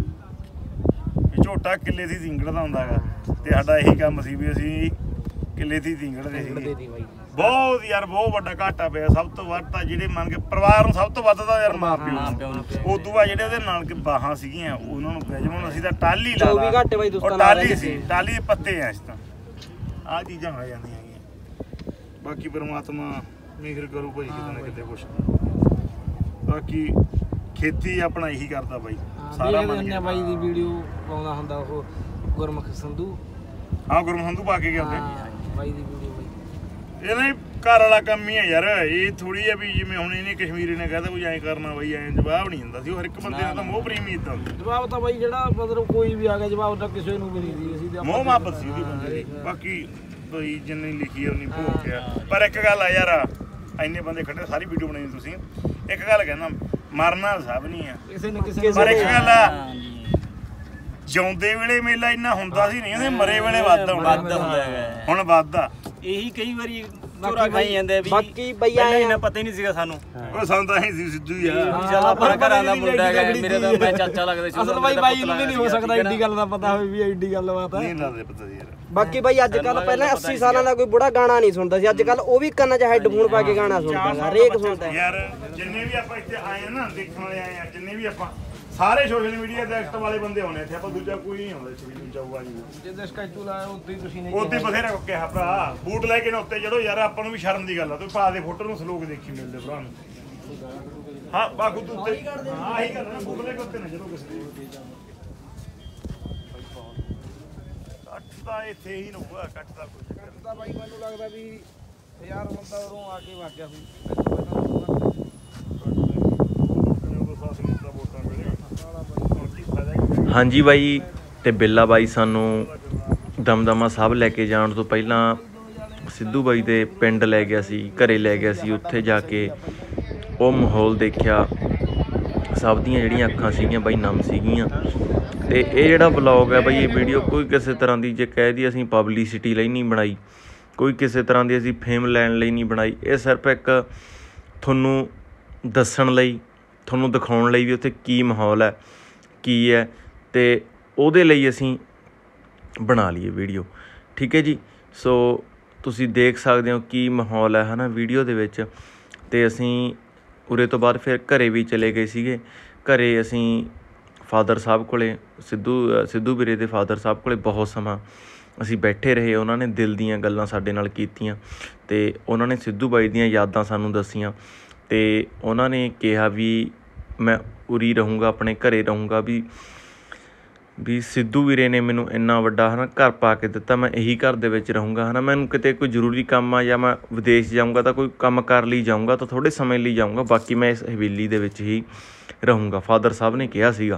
Speaker 2: ਝੋਟਾ ਕਿੱਲੇ ਦੀ ਸਿੰਗੜ ਦਾ ਹੁੰਦਾ ਗਾ ਤੇ ਸਾਡਾ ਇਹੀ ਕੰਮ ਸੀ ਵੀ ਅਸੀਂ ਕਿੱਲੇ ਦੀ ਸਿੰਗੜ ਦੇ ਸੀ ਬਹੁਤ ਯਾਰ ਬਹੁਤ ਵੱਡਾ ਘਾਟਾ ਪਿਆ ਸਭ ਤੋਂ ਵੱਧ ਤਾਂ ਜਿਹੜੇ ਮੰਨ ਕੇ ਪਰਿਵਾਰ ਨੂੰ ਸਭ ਤੋਂ ਵੱਧ ਤਾਂ ਯਾਰ ਮਾਂ ਪਿਓ ਉਦੋਂ ਬਾਅਦ ਜਿਹੜੇ ਉਹਦੇ ਨਾਲ ਕੇ ਬਾਹਾਂ ਸੀਗੀਆਂ ਉਹਨਾਂ ਨੂੰ ਪੈ ਜਾਵਣ ਅਸੀਂ ਤਾਂ ਟਾਲੀ ਲਾ ਲਾ
Speaker 5: ਘਾਟੇ ਬਾਈ ਦੋਸਤਾਂ
Speaker 2: ਟਾਲੀ ਸੀ ਟਾਲੀ ਦੇ ਪੱਤੇ ਆ ਇਸ ਤਾਂ ਆਹ ਚੀਜ਼ਾਂ ਹੋ ਜਾਂਦੀਆਂ ਹੈਗੀਆਂ ਬਾਕੀ ਪਰਮਾਤਮਾ ਮਿਹਰ ਕਰੂ ਭਾਈ ਕਿਤੇ ਨਾ ਕਿਤੇ ਕੁਛ ਬਾਕੀ ਖੇਤੀ ਆਪਣਾ ਇਹੀ ਕਰਦਾ ਬਾਈ ਸਾਰਾ ਮੰਨ ਗਿਆ
Speaker 1: ਬਾਈ ਦੀ ਵੀਡੀਓ ਪਾਉਂਦਾ ਹੁੰਦਾ ਉਹ ਗੁਰਮੁਖ ਸੰਧੂ
Speaker 2: ਹਾਂ ਗੁਰਮੁਖ ਸੰਧੂ ਪਾ ਕੇ ਗਿਆ ਉੱਥੇ
Speaker 1: ਬਾਈ ਦੀ ਵੀਡੀਓ ਬਾਈ
Speaker 2: ਇਹ ਨਹੀਂ ਘਰ ਵਾਲਾ ਕੰਮ ਹੀ ਹੈ ਯਾਰ ਇਹ ਥੋੜੀ ਆ ਵੀ ਜਿਵੇਂ ਹੁਣ ਇਹਨੇ ਕਸ਼ਮੀਰੀ ਨੇ ਕਹਤਾ ਕੋਈ ਐਂ ਕਰਨਾ ਬਾਈ ਐਂ ਜਵਾਬ ਨਹੀਂ ਹੁੰਦਾ ਸੀ ਉਹ ਹਰ ਇੱਕ ਬੰਦੇ ਦਾ ਤਾਂ ਮੋਹ ਪ੍ਰੇਮੀ ਇਦਾਂ
Speaker 1: ਜਵਾਬ ਤਾਂ ਬਾਈ ਜਿਹੜਾ ਮਤਲਬ ਕੋਈ ਵੀ ਆ ਗਿਆ ਜਵਾਬ ਤਾਂ ਕਿਸੇ ਨੂੰ ਵੀ ਨਹੀਂ ਦੀ ਅਸੀਂ
Speaker 2: ਮੋਹ ਮੁਹੱਬਤ ਸੀ ਉਹਦੀ ਬੰਦੇ ਦੀ ਬਾਕੀ ਬਈ ਜਿੰਨੀ ਲਿਖੀ ਉਨੀ ਭੋਗ ਗਿਆ ਪਰ ਇੱਕ ਗੱਲ ਆ ਯਾਰ ਇੰਨੇ ਬੰਦੇ ਖੜੇ ਸਾਰੀ ਵੀਡੀਓ ਬਣਾਈ ਤੁਸੀਂ ਇੱਕ ਗੱਲ ਕਹਿੰਦਾ ਮਰਨਾ ਸਭ ਨਹੀਂ ਆ
Speaker 1: ਕਿਸੇ ਨੇ ਕਿਸੇ
Speaker 2: ਪਰ ਇੱਕ ਗੱਲ ਆ ਜਿਉਂਦੇ ਵੇਲੇ ਮੇਲਾ ਇੰਨਾ ਹੁੰਦਾ ਸੀ ਨਹੀਂ, ਉਹਦੇ ਮਰੇ ਵੇਲੇ ਵੱਧ ਹੁੰਦਾ ਹੁਣ ਵੱਧਦਾ।
Speaker 3: ਇਹੀ ਕਈ ਵਾਰੀ ਚੋਰਾ ਖਾਈ ਜਾਂਦੇ ਵੀ
Speaker 5: ਬਾਕੀ ਬਈ
Speaker 3: ਪਹਿਲਾਂ ਇਹਨਾਂ ਪਤਾ ਹੀ ਨਹੀਂ ਸੀਗਾ ਸਾਨੂੰ।
Speaker 2: ਉਹ ਸਾਨੂੰ ਤਾਂ ਹੀ ਸਿੱਧੂ ਹੀ ਆ।
Speaker 3: ਚੱਲ ਆਪਣਾ ਘਰਾਂ ਦਾ ਮੁੰਡਾ ਹੈਗਾ, ਮੇਰੇ ਤਾਂ ਮੈਂ ਚਾਚਾ ਲੱਗਦਾ ਸੀ।
Speaker 4: ਅਸਲ ਬਾਈ ਨੂੰ ਵੀ ਨਹੀਂ ਹੋ ਸਕਦਾ ਏਡੀ ਗੱਲ ਦਾ ਪਤਾ ਹੋਵੇ ਵੀ ਏਡੀ ਗੱਲ ਬਾਤ ਹੈ।
Speaker 2: ਨਹੀਂ ਲੱਗਦਾ ਪਤਾ ਸੀ ਯਾਰ।
Speaker 5: ਬਾਕੀ ਬਈ ਅੱਜ ਕੱਲ ਪਹਿਲਾਂ 80 ਸਾਲਾਂ ਦਾ ਕੋਈ ਬੁੜਾ ਗਾਣਾ ਨਹੀਂ ਸੁਣਦਾ ਸੀ, ਅੱਜ ਕੱਲ ਉਹ ਵੀ ਕੰਨਾਂ 'ਚ ਹੈੱਡਫੋਨ ਪਾ ਕੇ ਗਾਣਾ ਸੁਣਦਾ ਹੈ, ਹਰੇਕ ਸੁਣਦਾ
Speaker 2: ਯਾਰ। ਜਿੰਨੇ ਵੀ ਆਪਾਂ ਇੱਥੇ ਆਏ ਆ ਨਾ, ਦੇਖਣ ਵਾਲੇ ਆਏ ਆ, ਜਿੰਨੇ ਵੀ ਆਪਾਂ ਸਾਰੇ ਸੋਸ਼ਲ ਮੀਡੀਆ ਤੇ ਐਕਟਿਵ ਵਾਲੇ ਬੰਦੇ ਹੋਣੇ ਇੱਥੇ, ਆਪਾਂ ਦੂਜਾ ਕੋਈ ਨਹੀਂ ਆਉਂਦਾ ਇੱਥੇ ਵੀ ਦੂਜਾ ਹੋਊਗਾ ਜੀ।
Speaker 4: ਜਿੱਦਾਂ ਸਕੈਚੂ ਲਾਇਆ ਉੱਤੇ ਤੁਸੀਂ ਨੇ
Speaker 2: ਉੱਤੇ ਬਥੇਰਾ ਕਿਹਾ ਭਰਾ ਬੂਟ ਲੈ ਕੇ ਨਾ ਉੱਤੇ ਚੜੋ ਯਾਰ, ਆਪਾਂ ਨੂੰ ਵੀ ਸ਼ਰਮ ਦੀ ਗੱਲ ਆ। ਤੂੰ ਪਾ ਦੇ ਫੋਟੋ ਨੂੰ ਸਲੋਕ ਦੇਖੀ ਮਿਲਦੇ ਭਰਾ ਨੂੰ। ਹਾਂ ਬਾਗੂ ਤੂੰ ਉੱਤੇ ਹਾਂ ਆਹੀ ਗੱਲ ਨਾ, ਬੂਟ ਲੈ ਕੇ ਉੱਤੇ ਨਾ ਚੜੋ ਕਿਸੇ ਦੇ। ਕੱਟ ਤਾਂ ਇੱਥੇ ਹੀ ਹੋਊਗਾ, ਕੱਟ ਦਾ ਕੋਈ ਚੱਕਰ
Speaker 4: ਤਾਂ ਬਾਈ ਮੈਨੂੰ ਲੱਗਦਾ ਵੀ ਯਾਰ ਬੰਦਾ ਉਰੋਂ ਆ ਕੇ ਵਾਗਿਆ ਸੀ।
Speaker 6: ਹਾਂਜੀ ਬਾਈ, ਤੇ ਬਿੱਲਾ ਬਾਈ ਸਾਨੂੰ ਦਮਦਮਾ ਸਾਹਿਬ ਲੈ ਕੇ ਜਾਣ ਤੋਂ ਪਹਿਲਾਂ ਸਿੱਧੂ ਬਾਈ ਦੇ ਪਿੰਡ ਲੈ ਗਿਆ ਸੀ, ਘਰੇ ਲੈ ਗਿਆ ਸੀ। ਉੱਥੇ ਜਾ ਕੇ ਉਹ ਮਾਹੌਲ ਦੇਖਿਆ, ਸਭ ਦੀਆਂ ਜਿਹੜੀਆਂ ਅੱਖਾਂ ਸੀਗੀਆਂ ਬਾਈ ਨਮ ਸੀਗੀਆਂ। ਤੇ ਇਹ ਜਿਹੜਾ ਵਲੌਗ ਹੈ ਬਾਈ, ਇਹ ਵੀਡੀਓ ਕੋਈ ਕਿਸੇ ਤਰ੍ਹਾਂ ਦੀ ਜੇ ਕਹਿ ਦੀ ਅਸੀਂ ਪਬਲਿਸਿਟੀ ਲਈ ਨਹੀਂ ਬਣਾਈ, ਕੋਈ ਕਿਸੇ ਤਰ੍ਹਾਂ ਦੀ ਅਸੀਂ ਫੇਮ ਲੈਣ ਲਈ ਨਹੀਂ ਬਣਾਈ। ਇਹ ਸਿਰਫ ਇੱਕ ਤੁਹਾਨੂੰ ਦੱਸਣ ਲਈ, ਤੁਹਾਨੂੰ ਦਿਖਾਉਣ ਲਈ ਵੀ ਉੱਥੇ ਕੀ ਮਾਹੌਲ ਹੈ, ਕੀ ਹੈ, ਤੇ ਉਹਦੇ ਲਈ ਅਸੀਂ ਬਣਾ ਲਈਏ ਵੀਡੀਓ। ਠੀਕ ਹੈ ਜੀ। ਸੋ ਤੁਸੀਂ ਦੇਖ ਸਕਦੇ ਹੋ ਕੀ ਮਾਹੌਲ ਹੈ ਨਾ ਵੀਡੀਓ ਦੇ ਵਿੱਚ। ਤੇ ਅਸੀਂ ਉਰੇ ਤੋਂ ਬਾਅਦ ਫਿਰ ਘਰੇ ਵੀ ਚਲੇ ਗਏ ਸੀਗੇ। ਘਰੇ ਅਸੀਂ ਫਾਦਰ ਸਾਹਿਬ ਕੋਲੇ, ਸਿੱਧੂ ਵੀਰੇ ਦੇ ਫਾਦਰ ਸਾਹਿਬ ਕੋਲੇ ਬਹੁਤ ਸਮਾਂ ਅਸੀਂ ਬੈਠੇ ਰਹੇ। ਉਹਨਾਂ ਨੇ ਦਿਲ ਦੀਆਂ ਗੱਲਾਂ ਸਾਡੇ ਨਾਲ ਕੀਤੀਆਂ ਤੇ ਉਹਨਾਂ ਨੇ ਸਿੱਧੂ ਬਾਈ ਦੀਆਂ ਯਾਦਾਂ ਸਾਨੂੰ ਦੱਸੀਆਂ। ਤੇ ਉਹਨਾਂ ਨੇ ਕਿਹਾ ਵੀ ਮੈਂ ਉਰੀ ਰਹੂੰਗਾ, ਆਪਣੇ ਘਰੇ ਰਹੂੰਗਾ, ਵੀ ਸਿੱਧੂ ਵੀਰੇ ਨੇ ਮੈਨੂੰ ਇੰਨਾ ਵੱਡਾ ਹੈ ਨਾ ਘਰ ਪਾ ਕੇ ਦਿੱਤਾ, ਮੈਂ ਇਹੀ ਘਰ ਦੇ ਵਿੱਚ ਰਹੂੰਗਾ ਹੈ ਨਾ। ਮੈਨੂੰ ਕਿਤੇ ਕੋਈ ਜ਼ਰੂਰੀ ਕੰਮ ਆ ਜਾਂ ਮੈਂ ਵਿਦੇਸ਼ ਜਾਊਂਗਾ ਤਾਂ ਕੋਈ ਕੰਮ ਕਰ ਲਈ ਜਾਊਂਗਾ, ਤਾਂ ਥੋੜ੍ਹੇ ਸਮੇਂ ਲਈ ਜਾਊਂਗਾ, ਬਾਕੀ ਮੈਂ ਇਸ ਹਵੇਲੀ ਦੇ ਵਿੱਚ ਹੀ ਰਹੂੰਗਾ, ਫਾਦਰ ਸਾਹਿਬ ਨੇ ਕਿਹਾ ਸੀਗਾ।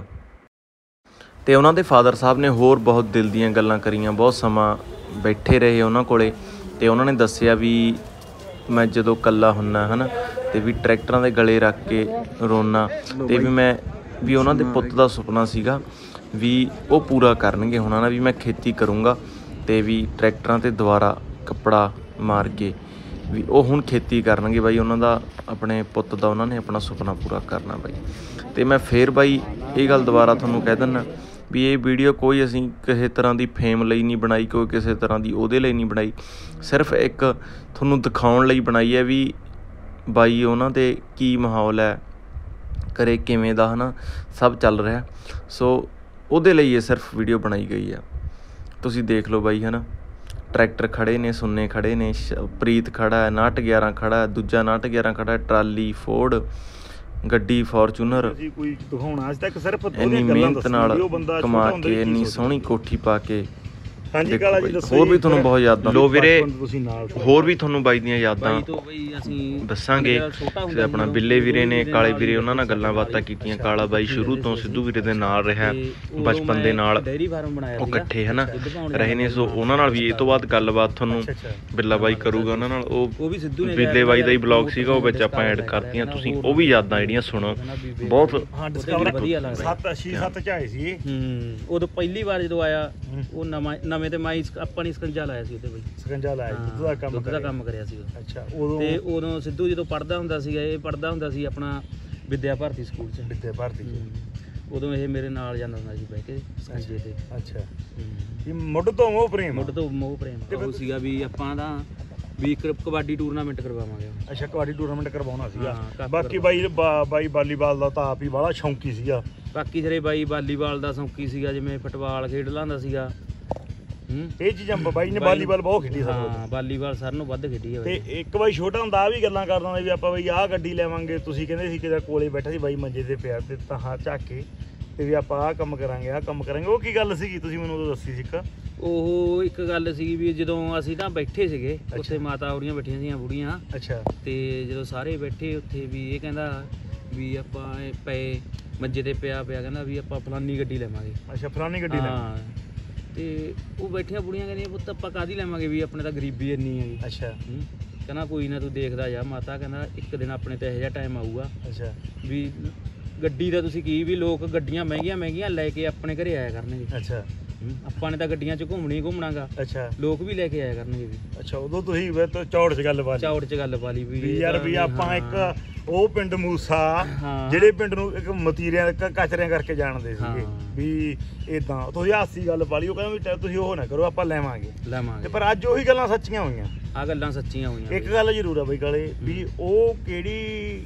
Speaker 6: ਤੇ ਉਹਨਾਂ ਦੇ ਫਾਦਰ ਸਾਹਿਬ ਨੇ ਹੋਰ ਬਹੁਤ ਦਿਲ ਦੀਆਂ ਗੱਲਾਂ ਕਰੀਆਂ, ਬਹੁਤ ਸਮਾਂ ਬੈਠੇ ਰਹੇ ਉਹਨਾਂ ਕੋਲੇ। ਤੇ ਉਹਨਾਂ ਨੇ ਦੱਸਿਆ ਵੀ ਮੈਂ ਜਦੋਂ ਇਕੱਲਾ ਹੁੰਦਾ ਹੈ ਨਾ, ਤੇ ਵੀ ਟਰੈਕਟਰਾਂ ਦੇ ਗਲੇ ਰੱਖ ਕੇ ਰੋਣਾ, ਤੇ ਵੀ ਉਹਨਾਂ ਦੇ ਪੁੱਤ ਦਾ ਸੁਪਨਾ ਸੀਗਾ ਵੀ ਉਹ ਪੂਰਾ ਕਰਨਗੇ ਹੁਣ ਨਾ, ਵੀ ਮੈਂ ਖੇਤੀ ਕਰੂੰਗਾ ਤੇ ਵੀ ਟਰੈਕਟਰਾਂ 'ਤੇ ਦੁਬਾਰਾ ਕੱਪੜਾ ਮਾਰ ਕੇ ਵੀ ਉਹ ਹੁਣ ਖੇਤੀ ਕਰਨਗੇ ਬਾਈ। ਉਹਨਾਂ ਦਾ ਆਪਣੇ ਪੁੱਤ ਦਾ ਉਹਨਾਂ ਨੇ ਆਪਣਾ ਸੁਪਨਾ ਪੂਰਾ ਕਰਨਾ ਬਾਈ। ਤੇ ਮੈਂ ਫੇਰ ਬਾਈ ਇਹ ਗੱਲ ਦੁਬਾਰਾ ਤੁਹਾਨੂੰ ਕਹਿ ਦਿੰਦਾ ਵੀ ਇਹ ਵੀਡੀਓ ਕੋਈ ਅਸੀਂ ਕਿਸੇ ਤਰ੍ਹਾਂ ਦੀ ਫੇਮ ਲਈ ਨਹੀਂ ਬਣਾਈ, ਕੋਈ ਕਿਸੇ ਤਰ੍ਹਾਂ ਦੀ ਉਹਦੇ ਲਈ ਨਹੀਂ ਬਣਾਈ, ਸਿਰਫ ਇੱਕ ਤੁਹਾਨੂੰ ਦਿਖਾਉਣ ਲਈ ਬਣਾਈ ਹੈ ਵੀ ਬਾਈ ਉਹਨਾਂ ਦੇ ਕੀ ਮਾਹੌਲ ਹੈ, ਘਰੇ ਕਿਵੇਂ ਦਾ ਹੈ ਨਾ ਸਭ ਚੱਲ ਰਿਹਾ। ਸੋ ਉਹਦੇ ਲਈ ਇਹ ਸਿਰਫ ਵੀਡੀਓ ਬਣਾਈ ਗਈ ਆ। ਤੁਸੀਂ ਦੇਖ ਲਓ ਬਾਈ ਹੈ ਨਾ, ਟਰੈਕਟਰ ਖੜ੍ਹੇ ਨੇ, ਸੁੰਨੇ ਖੜ੍ਹੇ ਨੇ, ਪ੍ਰੀਤ ਖੜ੍ਹਾ ਹੈ, 5911 ਖੜ੍ਹਾ ਹੈ, ਦੂਜਾ 5911 ਖੜ੍ਹਾ ਹੈ, ਟਰਾਲੀ ਫੋਰਡ, ਗੱਡੀ ਫੋਰਚੂਨਰ। ਇੰਨੀ ਮਿਹਨਤ ਨਾਲ ਕਮਾ ਕੇ, ਇੰਨੀ ਸੋਹਣੀ ਕੋਠੀ ਪਾ ਕੇ। ਹੋਰ ਵੀ ਤੁਹਾਨੂੰ ਬਹੁਤ ਯਾਦਾਂ ਲੋ ਵੀਰੇ, ਹੋਰ ਵੀ ਤੁਹਾਨੂੰ ਬਾਈ ਦੀਆਂ ਯਾਦਾਂ ਦੱਸਾਂਗੇ। ਆਪਣਾ ਬਿੱਲੇ ਵੀਰੇ ਨੇ, ਕਾਲੇ ਵੀਰੇ, ਉਹਨਾਂ ਨਾਲ ਗੱਲਾਂ ਬਾਤਾਂ ਕੀਤੀਆਂ। ਕਾਲਾ ਬਾਈ ਸ਼ੁਰੂ ਤੋਂ ਸਿੱਧੂ ਵੀਰੇ ਦੇ ਨਾਲ ਰਿਹਾ, ਬਚਪਨ ਦੇ ਨਾਲ ਉਹ ਇਕੱਠੇ ਹੈ ਨਾ ਰਹੇ ਨੇ। ਸੋ ਉਹਨਾਂ ਨਾਲ ਵੀ ਇਹ ਤੋਂ ਬਾਅਦ ਗੱਲਬਾਤ ਤੁਹਾਨੂੰ ਬਿੱਲਾ ਬਾਈ ਕਰੂਗਾ ਉਹਨਾਂ ਨਾਲ। ਉਹ ਬਿੱਲੇ ਬਾਈ ਦਾ ਹੀ ਬਲੌਗ ਸੀਗਾ, ਉਹ ਵਿੱਚ ਆਪਾਂ ਐਡ ਕਰਤੀਆਂ। ਤੁਸੀਂ ਉਹ ਵੀ ਯਾਦਾਂ ਜਿਹੜੀਆਂ ਸੁਣੋ, ਬਹੁਤ
Speaker 3: ਵਧੀਆ ਲੱਗਦਾ।
Speaker 2: 7 ਚ ਆਏ ਸੀ
Speaker 3: ਉਦੋਂ ਪਹਿਲੀ ਵਾਰ ਜਦੋਂ ਆਇਆ, ਉਹ ਨਵੇਂ ਤੇ ਮੈਂ ਆਪਾਂ ਨੇ ਸਕੰਜਾ ਲਾਇਆ ਸੀ ਉਹਦੇ ਬਈ,
Speaker 2: ਸਕੰਜਾ ਲਾਇਆ ਦੁੱਧ ਦਾ
Speaker 3: ਕੰਮ ਕਰਿਆ ਸੀ।
Speaker 2: ਅੱਛਾ।
Speaker 3: ਤੇ ਉਦੋਂ ਸਿੱਧੂ ਜਦੋਂ ਪੜ੍ਹਦਾ ਹੁੰਦਾ ਸੀਗਾ, ਇਹ ਪੜ੍ਹਦਾ ਹੁੰਦਾ ਸੀ ਆਪਣਾ ਵਿਦਿਆ ਭਾਰਤੀ ਸਕੂਲ 'ਚ।
Speaker 2: ਵਿਦਿਆ ਭਾਰਤੀ
Speaker 3: ਉਦੋਂ ਇਹ ਮੇਰੇ ਨਾਲ ਜਾਂਦਾ ਹੁੰਦਾ ਸੀ ਬਹਿ ਕੇ ਸਕੰਜੇ ਤੇ।
Speaker 2: ਅੱਛਾ। ਮੁੱਢ ਤੋਂ ਮੋਹ ਪ੍ਰੇਮ,
Speaker 3: ਮੁੱਢ ਤੋਂ ਮੋਹ ਪ੍ਰੇਮ ਉਹ ਸੀਗਾ ਵੀ ਆਪਾਂ ਤਾਂ ਵੀ ਇੱਕ ਕਬੱਡੀ ਟੂਰਨਾਮੈਂਟ ਕਰਵਾਵਾਂਗੇ।
Speaker 2: ਅੱਛਾ, ਕਬੱਡੀ ਟੂਰਨਾਮੈਂਟ ਕਰਵਾਉਣਾ ਸੀਗਾ। ਬਾਕੀ ਬਾਈ ਵਾਲੀਬਾਲ ਦਾ ਤਾਂ ਆਪ ਹੀ ਬਾਹਲਾ ਸ਼ੌਂਕੀ ਸੀਗਾ।
Speaker 3: ਬਾਕੀ ਸਾਰੇ ਬਾਈ ਵਾਲੀਬਾਲ ਦਾ ਸ਼ੌਂਕੀ ਸੀਗਾ, ਜਿਵੇਂ ਫੁੱਟਬਾਲ ਖੇਡ ਲੈਂਦਾ ਸੀਗਾ।
Speaker 2: ਇਹ ਚੀਜ਼ਾਂ ਬਾਈ ਨੇ ਵਾਲੀਬਾਲ ਬਹੁਤ ਖੇਡੀ ਸਰ।
Speaker 3: ਹਾਂ, ਵਾਲੀਬਾਲ ਸਾਰਿਆਂ ਨੂੰ ਵੱਧ ਖੇਡੀ ਹੈ।
Speaker 2: ਤੇ ਇੱਕ ਬਾਈ ਛੋਟਾ ਹੁੰਦਾ ਆ ਵੀ ਗੱਲਾਂ ਕਰਦਾ ਹੁੰਦਾ ਵੀ ਆਪਾਂ ਬਈ ਆਹ ਗੱਡੀ ਲੈਵਾਂਗੇ, ਤੁਸੀਂ ਕਹਿੰਦੇ ਸੀ ਕਿਤੇ ਕੋਲੇ ਬੈਠਾ ਸੀ ਬਾਈ ਮੰਜੇ ਤੇ ਪਿਆ ਤੇ ਤਾਂ ਝਾਕ ਕੇ ਤੇ ਵੀ ਆਪਾਂ ਆਹ ਕੰਮ ਕਰਾਂਗੇ, ਆਹ ਕੰਮ ਕਰਾਂਗੇ। ਉਹ ਕੀ ਗੱਲ ਸੀਗੀ ਤੁਸੀਂ ਮੈਨੂੰ ਉਦੋਂ ਦੱਸੀ ਸੀ?
Speaker 3: ਉਹ ਇੱਕ ਗੱਲ ਸੀਗੀ ਵੀ ਜਦੋਂ ਅਸੀਂ ਤਾਂ ਬੈਠੇ ਸੀਗੇ ਉੱਥੇ, ਮਾਤਾ ਔਰੀਆਂ ਬੈਠੀਆਂ ਸੀਗੀਆਂ ਬੁੜੀਆਂ।
Speaker 2: ਅੱਛਾ। ਤੇ
Speaker 3: ਜਦੋਂ ਸਾਰੇ ਬੈਠੇ ਉੱਥੇ ਵੀ ਇਹ ਕਹਿੰਦਾ ਵੀ ਆਪਾਂ ਪਏ ਮੰਜੇ ਤੇ ਪਿਆ ਕਹਿੰਦਾ ਵੀ ਆਪਾਂ ਫਲਾਨੀ ਗੱਡੀ ਲੈਵਾਂਗੇ।
Speaker 2: ਅੱਛਾ, ਫਲਾਨੀ ਗੱਡੀ
Speaker 3: ਹਾਂ। ਤੇ ਉਹ ਬੈਠੀਆਂ ਬੁੜੀਆਂ ਕਹਿੰਦੀਆਂ ਪੁੱਤ ਆਪਾਂ ਕਾਹਦੀ ਲੈਵਾਂਗੇ, ਵੀ ਆਪਣੇ ਤਾਂ ਗਰੀਬੀ ਇੰਨੀ ਹੈਗੀ।
Speaker 2: ਅੱਛਾ।
Speaker 3: ਕਹਿੰਦਾ ਕੋਈ ਨਾ ਤੂੰ ਦੇਖਦਾ ਜਾ ਮਾਤਾ, ਕਹਿੰਦਾ ਇੱਕ ਦਿਨ ਆਪਣੇ ਤੇ ਇਹੋ ਜਿਹਾ ਟਾਈਮ ਆਊਗਾ।
Speaker 2: ਅੱਛਾ।
Speaker 3: ਵੀ ਗੱਡੀ ਦਾ ਤੁਸੀਂ ਕੀ ਵੀ ਲੋਕ ਗੱਡੀਆਂ ਮਹਿੰਗੀਆਂ ਲੈ ਕੇ ਆਪਣੇ ਘਰੇ ਆਇਆ ਕਰਨਗੇ।
Speaker 2: ਅੱਛਾ
Speaker 3: ਆਪਾਂ ਨੇ ਤਾਂ ਗੱਡੀਆਂ 'ਚ ਘੁੰਮਣਾਗਾ।
Speaker 2: ਅੱਛਾ
Speaker 3: ਲੋਕ ਵੀ ਲੈ ਕੇ ਆਇਆ ਕਰਨਗੇ ਵੀ।
Speaker 2: ਅੱਛਾ ਉਦੋਂ ਤੁਸੀਂ ਫਿਰ ਤੋਂ ਚੌੜ 'ਚ ਗੱਲ ਪਾ ਲਈ ਵੀ ਯਾਰ ਵੀ ਆਪਾਂ ਇੱਕ ਉਹ ਪਿੰਡ ਮੂਸਾ ਜਿਹੜੇ ਪਿੰਡ ਨੂੰ ਇੱਕ ਮਤੀਰਿਆਂ ਕਚਰਿਆਂ ਕਰਕੇ ਜਾਣਦੇ ਸੀਗੇ ਵੀ ਇਦਾਂ ਤੁਸੀਂ ਹਾਸੀ ਗੱਲ ਪਾ ਲਈ। ਉਹ ਕਹਿੰਦਾ ਵੀ ਤੁਸੀਂ ਉਹ ਨਾ ਕਰੋ ਆਪਾਂ ਲੈਵਾਂਗੇ ਪਰ ਅੱਜ ਉਹੀ ਗੱਲਾਂ ਸੱਚੀਆਂ ਹੋਈਆਂ।
Speaker 3: ਆ ਗੱਲਾਂ ਸੱਚੀਆਂ ਹੋਈਆਂ।
Speaker 2: ਇੱਕ ਗੱਲ ਜ਼ਰੂਰ ਆ ਬਈ ਕਾਲੇ ਵੀ ਉਹ ਕਿਹੜੀ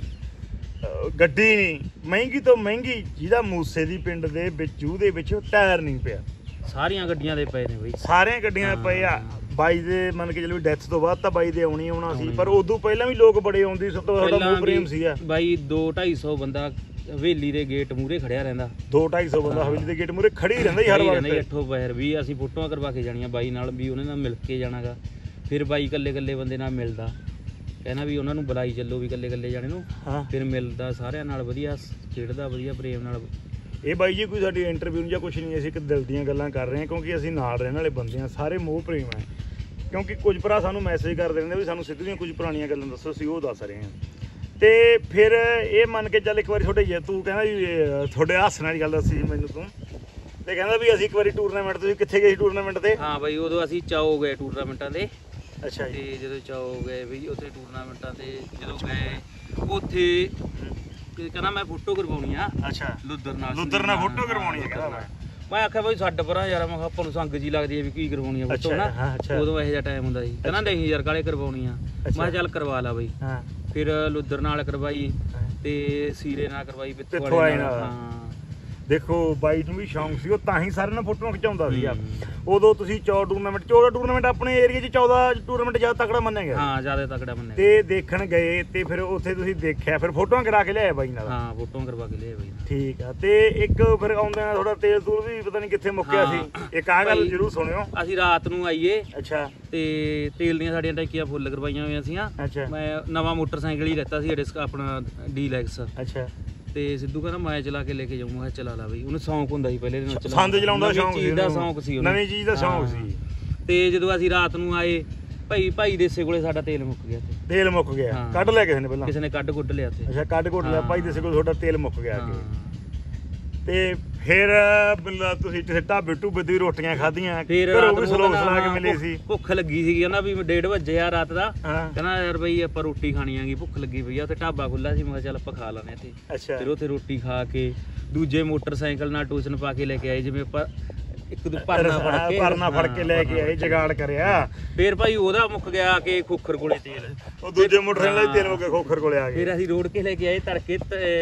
Speaker 2: ਗੱਡੀ ਨਹੀਂ ਮਹਿੰਗੀ ਤੋਂ ਮਹਿੰਗੀ ਜਿਹਦਾ ਮੂਸੇ ਦੀ ਪਿੰਡ ਦੇ ਵਿੱਚ ਉਹਦੇ ਵਿੱਚ ਟਾਇਰ ਨਹੀਂ ਪਿਆ।
Speaker 3: ਸਾਰੀਆਂ ਗੱਡੀਆਂ ਦੇ ਪਏ ਨੇ ਬਈ।
Speaker 2: ਸਾਰੀਆਂ ਗੱਡੀਆਂ ਦੇ ਪਏ ਆ। ਬਾਈ ਦੇ ਮੰਨ ਕੇ ਚੱਲੋ ਡੈਥ ਤੋਂ ਬਾਅਦ ਤਾਂ ਬਾਈ ਦੇ ਆਉਣਾ ਸੀ ਪਰ ਉਦੋਂ ਪਹਿਲਾਂ ਵੀ ਲੋਕ ਬੜੇ ਆਉਂਦੇ ਸੀ। ਤੁਹਾਡਾ ਮੂੰਹ ਪ੍ਰੇਮ ਸੀਗਾ
Speaker 3: ਬਾਈ 200-250 ਬੰਦਾ ਹਵੇਲੀ ਦੇ ਗੇਟ ਮੂਹਰੇ ਖੜਿਆ ਰਹਿੰਦਾ।
Speaker 2: 200-250 ਬੰਦਾ ਹਵੇਲੀ ਦੇ ਗੇਟ ਮੂਹਰੇ ਖੜੀ ਰਹਿੰਦਾ ਹਰ ਵਾਰ।
Speaker 3: ਅੱਠੋ ਪੈਰ ਵੀ ਅਸੀਂ ਫੋਟੋਆਂ ਕਰਵਾ ਕੇ ਜਾਣੀਆਂ ਬਾਈ ਨਾਲ ਵੀ ਉਹਨੇ ਨਾਲ ਮਿਲ ਕੇ ਜਾਣਾਗਾ। ਫਿਰ ਬਾਈ ਇਕੱਲੇ ਬੰਦੇ ਨਾਲ ਮਿਲਦਾ ਕਹਿੰਦਾ ਵੀ ਉਹਨਾਂ ਨੂੰ ਬੁਲਾਈ ਚੱਲੋ ਵੀ ਇਕੱਲੇ ਜਾਣੇ ਨੂੰ। ਫਿਰ ਮਿਲਦਾ ਸਾਰਿਆਂ ਨਾਲ ਵਧੀਆ ਖੇਡਦਾ ਵਧੀਆ ਪ੍ਰੇਮ ਨਾਲ।
Speaker 2: ਇਹ ਬਾਈ ਜੀ ਕੋਈ ਸਾਡੀ ਇੰਟਰਵਿਊ ਜਾਂ ਕੁਛ ਨਹੀਂ, ਅਸੀਂ ਇੱਕ ਦਿਲ ਦੀਆਂ ਗੱਲਾਂ ਕਰ ਰਹੇ ਹਾਂ ਕਿਉਂਕਿ ਅਸੀਂ ਨਾਲ ਰਹਿਣ ਵਾਲੇ ਬੰਦੇ ਹਾਂ। ਸਾਰੇ ਮੋਹ ਪ੍ਰੇਮ ਹੈ ਕਿਉਂਕਿ ਕੁਝ ਭਰਾ ਸਾਨੂੰ ਮੈਸੇਜ ਕਰਦੇ ਰਹਿੰਦੇ ਵੀ ਸਾਨੂੰ ਸਿੱਧੂ ਦੀਆਂ ਕੁਝ ਪੁਰਾਣੀਆਂ ਗੱਲਾਂ ਦੱਸੋ, ਅਸੀਂ ਉਹ ਦੱਸ ਰਹੇ ਹਾਂ। ਤੇ ਫਿਰ ਇਹ ਮੰਨ ਕੇ ਚੱਲ ਇੱਕ ਵਾਰੀ ਤੁਹਾਡੇ ਤੂੰ ਕਹਿੰਦਾ ਵੀ ਤੁਹਾਡੇ ਹਾਸਣ ਵਾਲੀ ਗੱਲ ਦੱਸੀ ਮੈਨੂੰ ਤੂੰ ਤੇ ਕਹਿੰਦਾ ਵੀ ਅਸੀਂ ਇੱਕ ਵਾਰੀ ਟੂਰਨਾਮੈਂਟ ਤੁਸੀਂ ਕਿੱਥੇ ਗਏ ਸੀ ਟੂਰਨਾਮੈਂਟ ਤੇ?
Speaker 3: ਹਾਂ ਬਾਈ ਉਦੋਂ ਅਸੀਂ ਚਾਓ ਗਏ ਟੂਰਨਾਮੈਂਟਾਂ ਤੇ।
Speaker 2: ਅੱਛਾ
Speaker 3: ਤੇ ਜਦੋਂ ਚਾਓ ਗਏ ਵੀ ਉੱਥੇ ਟੂਰਨਾਮੈਂਟਾਂ ਤੇ ਜਦੋਂ ਗਏ ਉੱਥੇ ਕਹਿੰਦਾ ਮੈਂ ਫੋਟੋ ਕਰਵਾਉਣੀ ਆ।
Speaker 2: ਅੱਛਾ
Speaker 3: ਲੁੱਦਰ ਨਾਲ
Speaker 2: ਫੋਟੋ ਕਰਵਾਉਣੀ ਹੈ ਕਹਿੰਦਾ।
Speaker 3: ਮੈਂ ਆਖਿਆ ਬਾਈ ਛੱਡ ਪਰਾਂ ਯਾਰ, ਮੈਂ ਆਪਾਂ ਨੂੰ ਸੰਗ ਜੀ ਲੱਗਦੀ ਹੈ ਵੀ ਕੀ ਕਰਵਾਉਣੀ ਆ ਫੋਟੋ ਨਾ। ਉਦੋਂ ਇਹੋ ਜਿਹਾ ਟਾਈਮ ਹੁੰਦਾ ਸੀ। ਕਹਿੰਦਾ ਨਹੀਂ ਯਾਰ ਕਾਲੇ ਕਰਵਾਉਣੀ ਆ। ਮੈਂ ਕਿਹਾ ਚੱਲ ਕਰਵਾ ਲਾ ਬਾਈ। ਫਿਰ ਲੁੱਦਰ ਨਾਲ ਕਰਵਾਈ ਤੇ ਸੀਰੇ ਨਾਲ ਕਰਵਾਈ ਪਿੱਥੋਂ ਵਾਲੇ ਨਾਲ। ਹਾਂ
Speaker 2: ਦੇਖੋ ਬਾਈ ਨੂੰ ਵੀ ਸ਼ੌਂਕ ਸੀ, ਉਹ ਤਾਂ ਹੀ ਸਾਰਿਆਂ ਨਾਲ ਫੋਟੋਆਂ ਖਿਚਾਉਂਦਾ ਸੀਗਾ। ਉਦੋਂ ਤੁਸੀਂ 14 ਟੂਰਨਾਮੈਂਟ ਆਪਣੇ ਏਰੀਆ 'ਚ 14 ਟੂਰਨਾਮੈਂਟ ਜ਼ਿਆਦਾ ਤਕੜਾ ਮੰਨਿਆ ਗਿਆ।
Speaker 3: ਹਾਂ ਜ਼ਿਆਦਾ ਤਕੜਾ ਮੰਨਿਆ
Speaker 2: ਤੇ ਦੇਖਣ ਗਏ ਤੇ ਫਿਰ ਉੱਥੇ ਤੁਸੀਂ ਦੇਖਿਆ ਫਿਰ ਫੋਟੋਆਂ ਕਰਾ ਕੇ ਲਿਆਏ ਬਾਈ ਨਾਲ?
Speaker 3: ਹਾਂ ਫੋਟੋਆਂ ਕਰਵਾ ਕੇ ਲਿਆਏ ਬਾਈ।
Speaker 2: ਠੀਕ ਆ। ਤੇ ਇੱਕ ਫਿਰ ਆਉਂਦਿਆਂ ਥੋੜਾ ਤੇਲ ਤੂਲ ਵੀ ਪਤਾ ਨਹੀਂ ਕਿੱਥੇ ਮੁੱਕਿਆ ਸੀ। ਇੱਕ ਆਹ ਗੱਲ ਜ਼ਰੂਰ ਸੁਣਿਓ।
Speaker 3: ਅਸੀਂ ਰਾਤ ਨੂੰ ਆਈਏ।
Speaker 2: ਅੱਛਾ।
Speaker 3: ਤੇ ਤੇਲ ਦੀਆਂ ਸਾਡੀਆਂ ਟੈਂਕੀਆਂ ਫੁੱਲ ਕਰਵਾਈਆਂ ਹੋਈਆਂ ਸੀਆਂ।
Speaker 2: ਅੱਛਾ।
Speaker 3: ਮੈਂ ਨਵਾਂ ਮੋਟਰਸਾਈਕਲ ਹੀ ਲੈਤਾ ਸੀ ਆਪਣਾ ਡੀਲੈਕਸ।
Speaker 2: ਅੱਛਾ।
Speaker 3: ਤੇ ਸਿੱਧੂ ਕਹਿੰਦਾ ਮੈਂ ਚਲਾ ਕੇ ਲੈ ਕੇ ਜਾਊਂ। ਮੈਂ ਚਲਾ ਲਾ ਬਈ। ਉਹਨੂੰ ਸ਼ੌਂਕ ਹੁੰਦਾ ਸੀ ਪਹਿਲੇ ਦਿਨ
Speaker 2: ਸੰਦ ਚਲਾਉਣ ਦਾ ਸ਼ੌਂਕ ਸੀ।
Speaker 3: ਚੀਜ਼ ਦਾ ਸ਼ੌਂਕ ਸੀ ਉਹਨੂੰ,
Speaker 2: ਨਵੀਂ ਚੀਜ਼ ਦਾ ਸ਼ੌਂਕ ਸੀ।
Speaker 3: ਤੇ ਜਦੋਂ ਅਸੀਂ ਰਾਤ ਨੂੰ ਆਏ ਭਾਈ ਦੇਸੇ ਕੋਲੇ ਸਾਡਾ ਤੇਲ ਮੁੱਕ ਗਿਆ।
Speaker 2: ਤੇਲ ਮੁੱਕ ਗਿਆ? ਕੱਢ ਲਿਆ ਕਿਸੇ ਨੇ ਪਹਿਲਾਂ?
Speaker 3: ਕਿਸੇ ਨੇ ਕੱਢ ਕੁੱਟ ਲਿਆ ਉੱਥੇ।
Speaker 2: ਅੱਛਾ ਕੱਢ ਕੁੱਟ ਲਿਆ। ਭਾਈ ਦੇਸੇ ਕੋਲ ਤੁਹਾਡਾ ਤੇਲ ਮੁੱਕ ਗਿਆ ਅੱਗੇ। ਤੇ ਫਿਰ ਤੁਸੀਂ ਢਾਬੇ ਢੂਬੇ ਦੀ ਰੋਟੀਆਂ ਖਾਧੀਆਂ? ਘਰੋਂ ਵੀ ਸਲੋਕ ਸਲਾ ਕੇ ਮਿਲੇ ਸੀ?
Speaker 3: ਭੁੱਖ ਲੱਗੀ ਸੀਗੀ ਕਹਿੰਦਾ ਵੀ 1:30 ਵਜੇ ਆ ਰਾਤ ਦਾ। ਕਹਿੰਦਾ ਯਾਰ ਬਈ ਆਪਾਂ ਰੋਟੀ ਖਾਣੀ ਆਗੀ, ਭੁੱਖ ਲੱਗੀ ਪਈ ਆ। ਉੱਥੇ ਢਾਬਾ ਖੁੱਲਾ ਸੀ। ਮੈਂ ਕਿਹਾ ਚੱਲ ਆਪਾਂ ਖਾ ਲੈਣੇ ਇੱਥੇ।
Speaker 2: ਅੱਛਾ।
Speaker 3: ਫਿਰ ਉੱਥੇ ਰੋਟੀ ਖਾ ਕੇ ਦੂਜੇ ਮੋਟਰਸਾਈਕਲ ਨਾਲ ਟੂਸ਼ਨ ਪਾ ਕੇ ਲੈ ਕੇ ਆਏ। ਜਿਵੇਂ ਆਪਾਂ ਇੱਕ ਦੋ
Speaker 2: ਪਰਨਾ ਫੜ ਕੇ ਲੈ ਕੇ ਆਏ, ਜਗਾੜ ਕਰਿਆ।
Speaker 3: ਫਿਰ ਭਾਈ ਉਹਦਾ ਮੁੱਕ ਗਿਆ ਕਿ ਖੋਖਰ ਕੋਲੇ ਤੇਲ।
Speaker 2: ਉਹ ਦੂਜੇ ਮੋਟਰਸਾਈਕਲ ਦਾ ਤੇਲ ਮੁੱਕ ਗਿਆ, ਖੋਖਰ ਕੋਲੇ ਆ ਗਏ।
Speaker 3: ਫਿਰ ਅਸੀਂ ਰੋੜ ਕੇ ਲੈ ਕੇ ਆਏ ਤੜਕੇ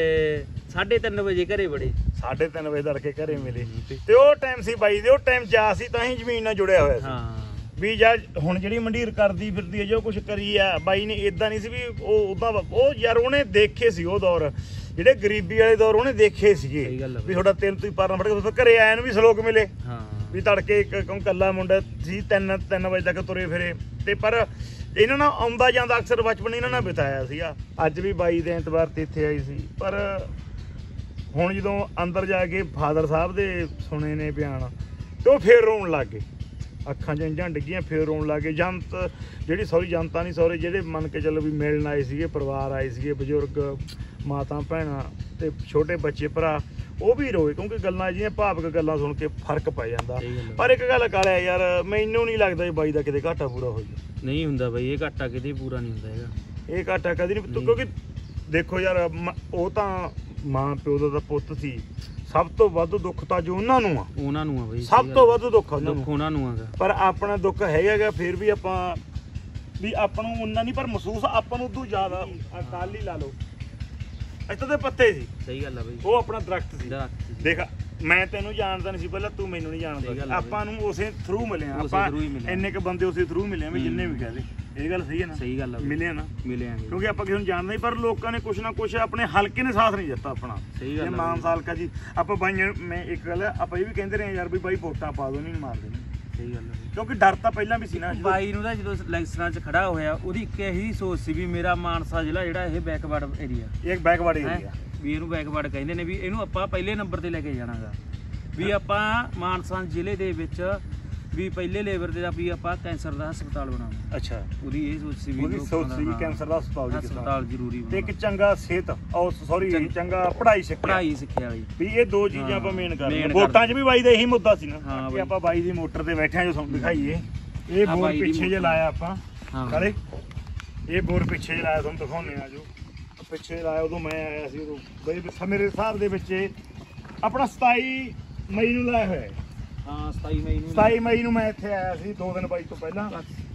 Speaker 3: 3:30 ਵਜੇ ਘਰੇ ਬੜੇ।
Speaker 2: 3:30 ਵਜੇ ਤੜਕੇ ਘਰੇ ਮਿਲੇ। ਤੇ ਉਹ ਟਾਈਮ ਸੀ ਬਾਈ ਦੇ, ਉਹ ਟਾਈਮ ਜਾ ਸੀ ਤਾਂ ਹੀ ਜ਼ਮੀਨ ਨਾਲ ਜੁੜਿਆ ਹੋਇਆ ਸੀ ਵੀ ਜਾਂ ਹੁਣ ਜਿਹੜੀ ਮੰਡੀਰ ਕਰਦੀ ਫਿਰਦੀ ਹੈ ਜੋ ਕੁਛ ਕਰੀ ਆ ਬਾਈ ਨੇ ਇਦਾਂ ਨਹੀਂ ਸੀ ਵੀ ਉਹ ਉਦਾਂ ਉਹ ਯਾਰ ਉਹਨੇ ਦੇਖੇ ਸੀ ਉਹ ਦੌਰ, ਜਿਹੜੇ ਗਰੀਬੀ ਵਾਲੇ ਦੌਰ ਉਹਨੇ ਦੇਖੇ ਸੀਗੇ ਵੀ ਤੁਹਾਡਾ ਤਿੰਨ ਤੁਸੀਂ ਪਰਨਾ ਫੜ ਕੇ ਘਰੇ ਆਏ ਨੂੰ ਵੀ ਸਲੋਕ ਮਿਲੇ ਵੀ ਤੜਕੇ ਕਿਉਂ ਕੱਲਾ ਮੁੰਡਾ ਸੀ 3 ਵਜੇ ਤੱਕ ਤੁਰੇ ਫਿਰੇ। ਤੇ ਪਰ ਇਹਨਾਂ ਨਾਲ ਆਉਂਦਾ ਜਾਂਦਾ ਅਕਸਰ ਬਚਪਨ ਇਹਨਾਂ ਨਾਲ ਬਿਤਾਇਆ ਸੀਗਾ। ਅੱਜ ਵੀ ਬਾਈ ਦੇ ਐਤਵਾਰ ਤੇ ਇੱਥੇ ਆਈ ਸੀ ਪਰ ਹੁਣ ਜਦੋਂ ਅੰਦਰ ਜਾ ਕੇ ਫਾਦਰ ਸਾਹਿਬ ਦੇ ਸੁਣੇ ਨੇ ਬਿਆਨ ਤੇ ਉਹ ਫੇਰ ਰੋਣ ਲੱਗ ਗਏ। ਅੱਖਾਂ 'ਚ ਇੰਜਾਂ ਡਿੱਗੀਆਂ, ਫੇਰ ਰੋਣ ਲੱਗ ਗਏ। ਜਿਹੜੀ ਸੌਰੀ ਜਨਤਾ ਨਹੀਂ ਸੌਰੀ ਜਿਹੜੇ ਮੰਨ ਕੇ ਚੱਲੋ ਵੀ ਮਿਲਣ ਆਏ ਸੀਗੇ, ਪਰਿਵਾਰ ਆਏ ਸੀਗੇ, ਬਜ਼ੁਰਗ ਮਾਤਾ ਭੈਣਾਂ ਤੇ ਛੋਟੇ ਬੱਚੇ ਭਰਾ, ਉਹ ਵੀ ਰੋਏ ਕਿਉਂਕਿ ਗੱਲਾਂ ਜਿਹੜੀਆਂ ਭਾਵਕ ਗੱਲਾਂ ਸੁਣ ਕੇ ਫਰਕ ਪੈ ਜਾਂਦਾ। ਪਰ ਇੱਕ ਗੱਲ ਕਾਲਿਆ ਯਾਰ, ਮੈਨੂੰ ਨਹੀਂ ਲੱਗਦਾ ਬਾਈ ਦਾ ਕਿਤੇ ਘਾਟਾ ਪੂਰਾ ਹੋ ਜਾ।
Speaker 3: ਨਹੀਂ ਹੁੰਦਾ ਬਾਈ, ਇਹ ਘਾਟਾ ਕਿਤੇ ਪੂਰਾ ਨਹੀਂ ਹੁੰਦਾ ਹੈਗਾ।
Speaker 2: ਇਹ ਘਾਟਾ ਕਦੀ ਨਹੀਂ, ਕਿਉਂਕਿ ਦੇਖੋ ਯਾਰ ਉਹ ਤਾਂ ਮਾਂ ਪਿਓ ਦਾ ਪੁੱਤ ਸੀ। ਸਭ ਤੋਂ ਵੱਧ ਦੁੱਖ ਤਾਂ ਜੋ ਉਹਨਾਂ ਨੂੰ ਆ
Speaker 3: ਬਈ,
Speaker 2: ਸਭ ਤੋਂ ਵੱਧ ਦੁੱਖ
Speaker 3: ਉਹਨਾਂ ਨੂੰ ਆਗਾ।
Speaker 2: ਪਰ ਆਪਣਾ ਦੁੱਖ ਹੈਗਾ ਫਿਰ ਵੀ ਆਪਾਂ ਨੂੰ ਉਹਨਾਂ ਨਹੀਂ ਪਰ ਮਹਿਸੂਸ ਆਪਾਂ ਨੂੰ ਉਦੋਂ ਜ਼ਿਆਦਾ। ਕੱਲ ਹੀ ਲਾ ਲਓ ਇੱਥੇ ਤੇ ਪੱਤੇ ਸੀ।
Speaker 3: ਸਹੀ ਗੱਲ ਆ ਬਈ,
Speaker 2: ਉਹ ਆਪਣਾ ਦਰਖਤ ਸੀ। ਦੇਖ ਮੈਂ ਤੈਨੂੰ ਜਾਣਦਾ ਨਹੀਂ ਸੀ ਪਹਿਲਾਂ, ਤੂੰ ਮੈਨੂੰ ਨਹੀਂ ਜਾਣਦਾ। ਆਪਾਂ ਨੂੰ ਉਸੇ ਥਰੂ ਮਿਲੇ ਆ, ਆਪਾਂ ਇੰਨੇ ਕ ਬੰਦੇ ਉਸੇ ਥਰੂ ਮਿਲੇ ਆ ਵੀ ਜਿੰਨੇ ਵੀ ਕਹਦੇ। ਇਹ ਗੱਲ ਸਹੀ ਹੈ ਨਾ? ਸਹੀ ਗੱਲ ਆ, ਮਿਲੇ ਨਾ ਮਿਲੇ ਆ ਕਿਉਂਕਿ ਆਪਾਂ ਕਿਸੇ ਨੂੰ ਜਾਣਦੇ ਨਹੀਂ ਪਰ ਲੋਕਾਂ ਨੇ ਕੁਛ ਨਾ ਕੁਛ ਆਪਣੇ ਹਲਕੇ ਨੇ ਸਾਥ ਨਹੀਂ ਦਿੱਤਾ ਆਪਣਾ। ਸਹੀ ਗੱਲ, ਮਾਨ ਸਾਲਕਾ ਜੀ ਆਪਾਂ ਬਾਈਆਂ ਮੈਂ ਇੱਕ ਗੱਲ ਆਪਾਂ ਇਹ ਵੀ ਕਹਿੰਦੇ ਰਹੇ ਯਾਰ ਵੀ ਬਾਈ ਵੋਟਾਂ ਪਾ ਦੋ, ਨਹੀਂ ਮਾਰਦੇ। ਸਹੀ ਗੱਲ ਹੈ ਕਿਉਂਕਿ ਡਰ ਤਾਂ ਪਹਿਲਾਂ ਵੀ ਸੀ ਨਾ।
Speaker 3: ਬਾਈ ਨੂੰ ਤਾਂ ਜਦੋਂ ਇਲੈਕਸ਼ਨਾਂ 'ਚ ਖੜਾ ਹੋਇਆ ਉਹਦੀ ਇੱਕ ਇਹੀ ਸੋਚ ਸੀ ਵੀ ਮੇਰਾ ਮਾਨਸਾ ਜ਼ਿਲ੍ਹਾ ਜਿਹੜਾ ਇਹ ਬੈਕਵਰਡ ਏਰੀਆ,
Speaker 2: ਇਹ ਬੈਕਵਰਡ ਏਰੀਆ
Speaker 3: ਵੀ ਇਹਨੂੰ ਬੈਕਵਰਡ ਕਹਿੰਦੇ ਨੇ, ਵੀ ਇਹਨੂੰ ਆਪਾਂ ਪਹਿਲੇ ਨੰਬਰ ਤੇ ਲੈ ਕੇ ਜਾਣਾਗਾ। ਵੀ ਆਪਾਂ ਮਾਨਸਾ ਜ਼ਿਲ੍ਹੇ ਦੇ ਵਿੱਚ ਵੀ ਪਹਿਲੇ ਲੇਬਰ ਦੇ ਵੀ ਆਪਾਂ ਕੈਂਸਰ ਦਾ ਹਸਪਤਾਲ ਬਣਾਉਣਾ।
Speaker 2: ਅੱਛਾ
Speaker 3: ਉਹਦੀ ਇਹ ਸੋਚ ਸੀ ਵੀ
Speaker 2: ਉਹਦੀ ਸੋਚ ਸੀ ਕੈਂਸਰ ਦਾ
Speaker 3: ਹਸਪਤਾਲ ਜ਼ਰੂਰੀ
Speaker 2: ਤੇ ਇੱਕ ਚੰਗਾ ਸਿਹਤ ਚੰਗਾ ਪੜ੍ਹਾਈ
Speaker 3: ਸਿੱਖਿਆ ਵਾਲੀ
Speaker 2: ਵੀ ਇਹ ਦੋ ਚੀਜ਼ਾਂ ਆਪਾਂ ਮੇਨ ਕਰਦੇ। ਵੋਟਾਂ 'ਚ ਵੀ ਬਾਈ ਦਾ ਇਹੀ ਮੁੱਦਾ ਸੀ ਨਾ ਕਿ ਆਪਾਂ ਬਾਈ ਦੀ ਮੋਟਰ ਤੇ ਬੈਠੇ ਆ ਜੋ ਤੁਹਾਨੂੰ ਦਿਖਾਈਏ। ਇਹ ਬੋਰ ਪਿੱਛੇ ਜੇ ਲਾਇਆ ਆਪਾਂ ਕਾਲੇ, ਇਹ ਬੋਰ ਪਿੱਛੇ ਜੇ ਲਾਇਆ ਤੁਹਾਨੂੰ ਦਿਖਾਉਂਦੇ ਆ ਜੋ ਪਿੱਛੇ ਲਾਇਆ। ਉਦੋਂ ਮੈਂ ਆਇਆ ਸੀ, ਉਦੋਂ ਬਈ ਮੇਰੇ ਹਿਸਾਬ ਦੇ ਵਿੱਚ ਆਪਣਾ 27 ਮਈ ਨੂੰ ਲਾਇਆ ਹੋਇਆ।
Speaker 3: ਹਾਂ 27
Speaker 2: ਮਈ ਨੂੰ ਮੈਂ ਇੱਥੇ ਆਇਆ ਸੀ 2 ਦਿਨ ਬਾਈ ਤੋਂ ਪਹਿਲਾਂ।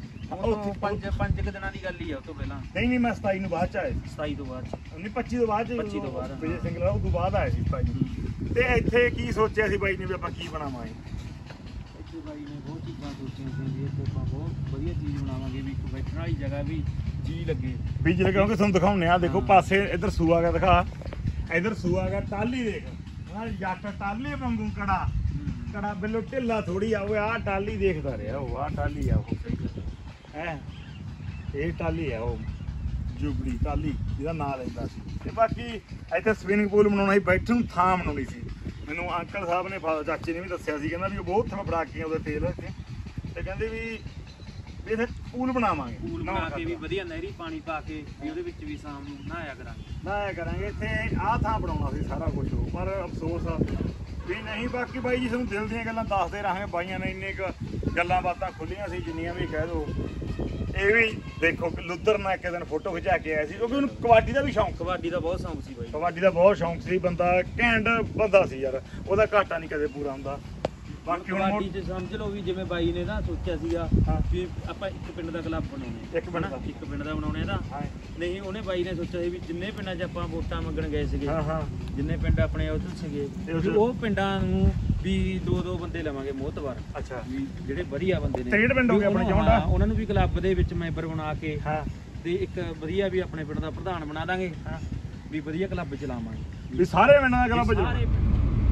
Speaker 3: ਪੰਜ ਦਿਨਾਂ ਦੀ ਗੱਲ ਹੀ ਆ। ਉਸ ਤੋਂ ਪਹਿਲਾਂ
Speaker 2: ਨਹੀਂ ਮੈਂ 27 ਨੂੰ ਬਾਅਦ ਚ ਆਇਆ।
Speaker 3: 27 ਤੋਂ ਬਾਅਦ
Speaker 2: ਨਹੀਂ 25 ਤੋਂ ਬਾਅਦ ਵਿਜੇ ਸਿੰਗਲਾ ਉਹ ਤੋਂ ਬਾਅਦ ਆਇਆ ਸੀ 27 ਨੂੰ। ਤੇ ਇੱਥੇ ਕੀ ਸੋਚਿਆ ਸੀ ਬਾਈ ਨੇ ਵੀ ਆਪਾਂ ਕੀ ਬਣਾਵਾਂਗੇ?
Speaker 3: ਇੱਥੇ ਬਾਈ ਨੇ ਬਹੁਤ ਚੀਜ਼ਾਂ ਸੋਚੀਆਂ ਸੀ ਵੀ ਇੱਥੇ ਆਪਾਂ ਬਹੁਤ ਵਧੀਆ ਚੀਜ਼ ਬਣਾਵਾਂਗੇ ਵੀ ਇੱਕ ਬੈਠਣ ਵਾਲੀ ਜਗ੍ਹਾ ਵੀ ਜੀ ਲੱਗੇ।
Speaker 2: ਵੀ ਜੀ ਲੱਗਾਂਗੇ ਤੁਹਾਨੂੰ ਦਿਖਾਉਂਦੇ ਆ। ਦੇਖੋ ਪਾਸੇ ਇੱਧਰ ਸੂਆ ਗਾ ਦਿਖਾ, ਇੱਧਰ ਸੂਆ ਗਾ ਟਾਲੀ ਦੇਖ ਹਾਂ ਜੱਟ ਟਾਲੀ ਵਾਂਗੂ ਕੜਾ ਬਿੱਲੋ ਢਿੱਲਾ ਥੋੜੀ ਆ। ਉਹ ਆਹ ਟਾਲੀ ਦੇਖਦਾ ਰਿਹਾ, ਉਹ ਆਹ ਟਾਲੀ ਆ ਉਹ ਹੈ, ਇਹ ਟਾਲੀ ਆ ਉਹ ਜੁਗੜੀ ਟਾਲੀ ਜਿਹਦਾ ਨਾਂ ਲੈਂਦਾ ਸੀ। ਤੇ ਬਾਕੀ ਇੱਥੇ ਸਵਿਮਿੰਗ ਪੂਲ ਬਣਾਉਣਾ ਸੀ, ਬੈਠਣ ਨੂੰ ਥਾਂ ਬਣਾਉਣੀ ਸੀ। ਮੈਨੂੰ ਅੰਕਲ ਸਾਹਿਬ ਨੇ ਚਾਚੇ ਨੇ ਵੀ ਦੱਸਿਆ ਸੀ, ਕਹਿੰਦਾ ਵੀ ਉਹ ਬਹੁਤ ਥਾਂ ਫੜਾ ਕੇ ਉਹਦੇ ਤੇਲ ਇੱਥੇ, ਤੇ ਕਹਿੰਦੇ ਵੀ ਇੱਥੇ ਪੂਲ ਬਣਾਵਾਂਗੇ।
Speaker 3: ਪੂਲ ਬਣਾ ਕੇ ਵੀ ਵਧੀਆ ਨਹਿਰੀ ਪਾਣੀ ਪਾ ਕੇ ਵੀ ਉਹਦੇ ਵਿੱਚ ਵੀ ਸ਼ਾਮ ਨੂੰ ਨਹਾਇਆ
Speaker 2: ਕਰਾਂਗੇ। ਇੱਥੇ ਆਹ ਥਾਂ ਬਣਾਉਣਾ ਸੀ ਸਾਰਾ ਕੁਝ, ਪਰ ਅਫਸੋਸ ਵੀ ਨਹੀਂ। ਬਾਕੀ ਬਾਈ ਜੀ ਤੁਹਾਨੂੰ ਦਿਲ ਦੀਆਂ ਗੱਲਾਂ ਦੱਸਦੇ ਰਹਾਂਗੇ। ਬਾਈਆਂ ਨੇ ਇੰਨੇ ਕੁ ਗੱਲਾਂ ਬਾਤਾਂ ਖੁੱਲੀਆਂ ਸੀ ਜਿੰਨੀਆਂ ਵੀ ਕਹਿ ਦਿਓ। ਇਹ ਵੀ ਦੇਖੋ ਲੁੱਦਰ ਨਾਲ ਇੱਕ ਦਿਨ ਫੋਟੋ ਖਿਚਾ ਕੇ ਆਇਆ ਸੀ, ਕਿਉਂਕਿ ਉਹਨੂੰ ਕਬੱਡੀ ਦਾ ਵੀ ਸ਼ੌਂਕ,
Speaker 3: ਕਬੱਡੀ ਦਾ ਬਹੁਤ ਸ਼ੌਂਕ ਸੀ ਬਾਈ।
Speaker 2: ਕਬੱਡੀ ਦਾ ਬਹੁਤ ਸ਼ੌਂਕ ਸੀ। ਬੰਦਾ ਘੈਂਟ ਬੰਦਾ ਸੀ ਯਾਰ, ਉਹਦਾ ਘਾਟਾ ਨਹੀਂ ਕਦੇ ਪੂਰਾ ਹੁੰਦਾ। ਬਾਕੀ ਹੁਣ
Speaker 3: ਕਬੱਡੀ 'ਚ ਸਮਝ ਲਓ ਵੀ ਜਿਵੇਂ ਬਾਈ ਨੇ ਨਾ ਸੋਚਿਆ ਸੀਗਾ ਵੀ ਆਪਾਂ ਇੱਕ ਪਿੰਡ ਦਾ ਕਲੱਬ ਬਣਾਉਣਾ, ਇੱਕ ਪਿੰਡ ਦਾ ਬਣਾਉਣਾ ਇਹਦਾ। ਨਹੀਂ ਉਹਨੇ ਬਾਈ ਨੇ ਸੋਚਿਆ ਸੀ ਵੀ ਜਿੰਨੇ ਪਿੰਡਾਂ 'ਚ ਆਪਾਂ ਵੋਟਾਂ ਮੰਗਣ ਗਏ ਸੀਗੇ, ਜਿੰਨੇ ਪਿੰਡ ਆਪਣੇ ਉੱਧਰ ਸੀਗੇ, ਉਹ ਪਿੰਡਾਂ ਨੂੰ ਵੀ 2-2 ਬੰਦੇ ਲਵਾਂਗੇ ਮੋਹਤਵਾਰ।
Speaker 2: ਅੱਛਾ
Speaker 3: ਵੀ ਜਿਹੜੇ ਵਧੀਆ ਬੰਦੇ ਨੇ,
Speaker 2: 63 ਪਿੰਡ ਹੋ ਗਏ ਆਪਣੇ ਚੌਂਡਾ,
Speaker 3: ਉਹਨਾਂ ਨੂੰ ਵੀ ਕਲੱਬ ਦੇ ਵਿੱਚ ਮੈਂਬਰ ਬਣਾ ਕੇ ਤੇ ਇੱਕ ਵਧੀਆ ਵੀ ਆਪਣੇ ਪਿੰਡ ਦਾ ਪ੍ਰਧਾਨ ਬਣਾ ਦਾਂਗੇ ਵੀ ਵਧੀਆ ਕਲੱਬ ਚਲਾਵਾਂਗੇ
Speaker 2: ਵੀ ਸਾਰੇ ਪਿੰਡਾਂ ਦਾ ਕਲੱਬ ਚਲਾਵਾਂਗੇ।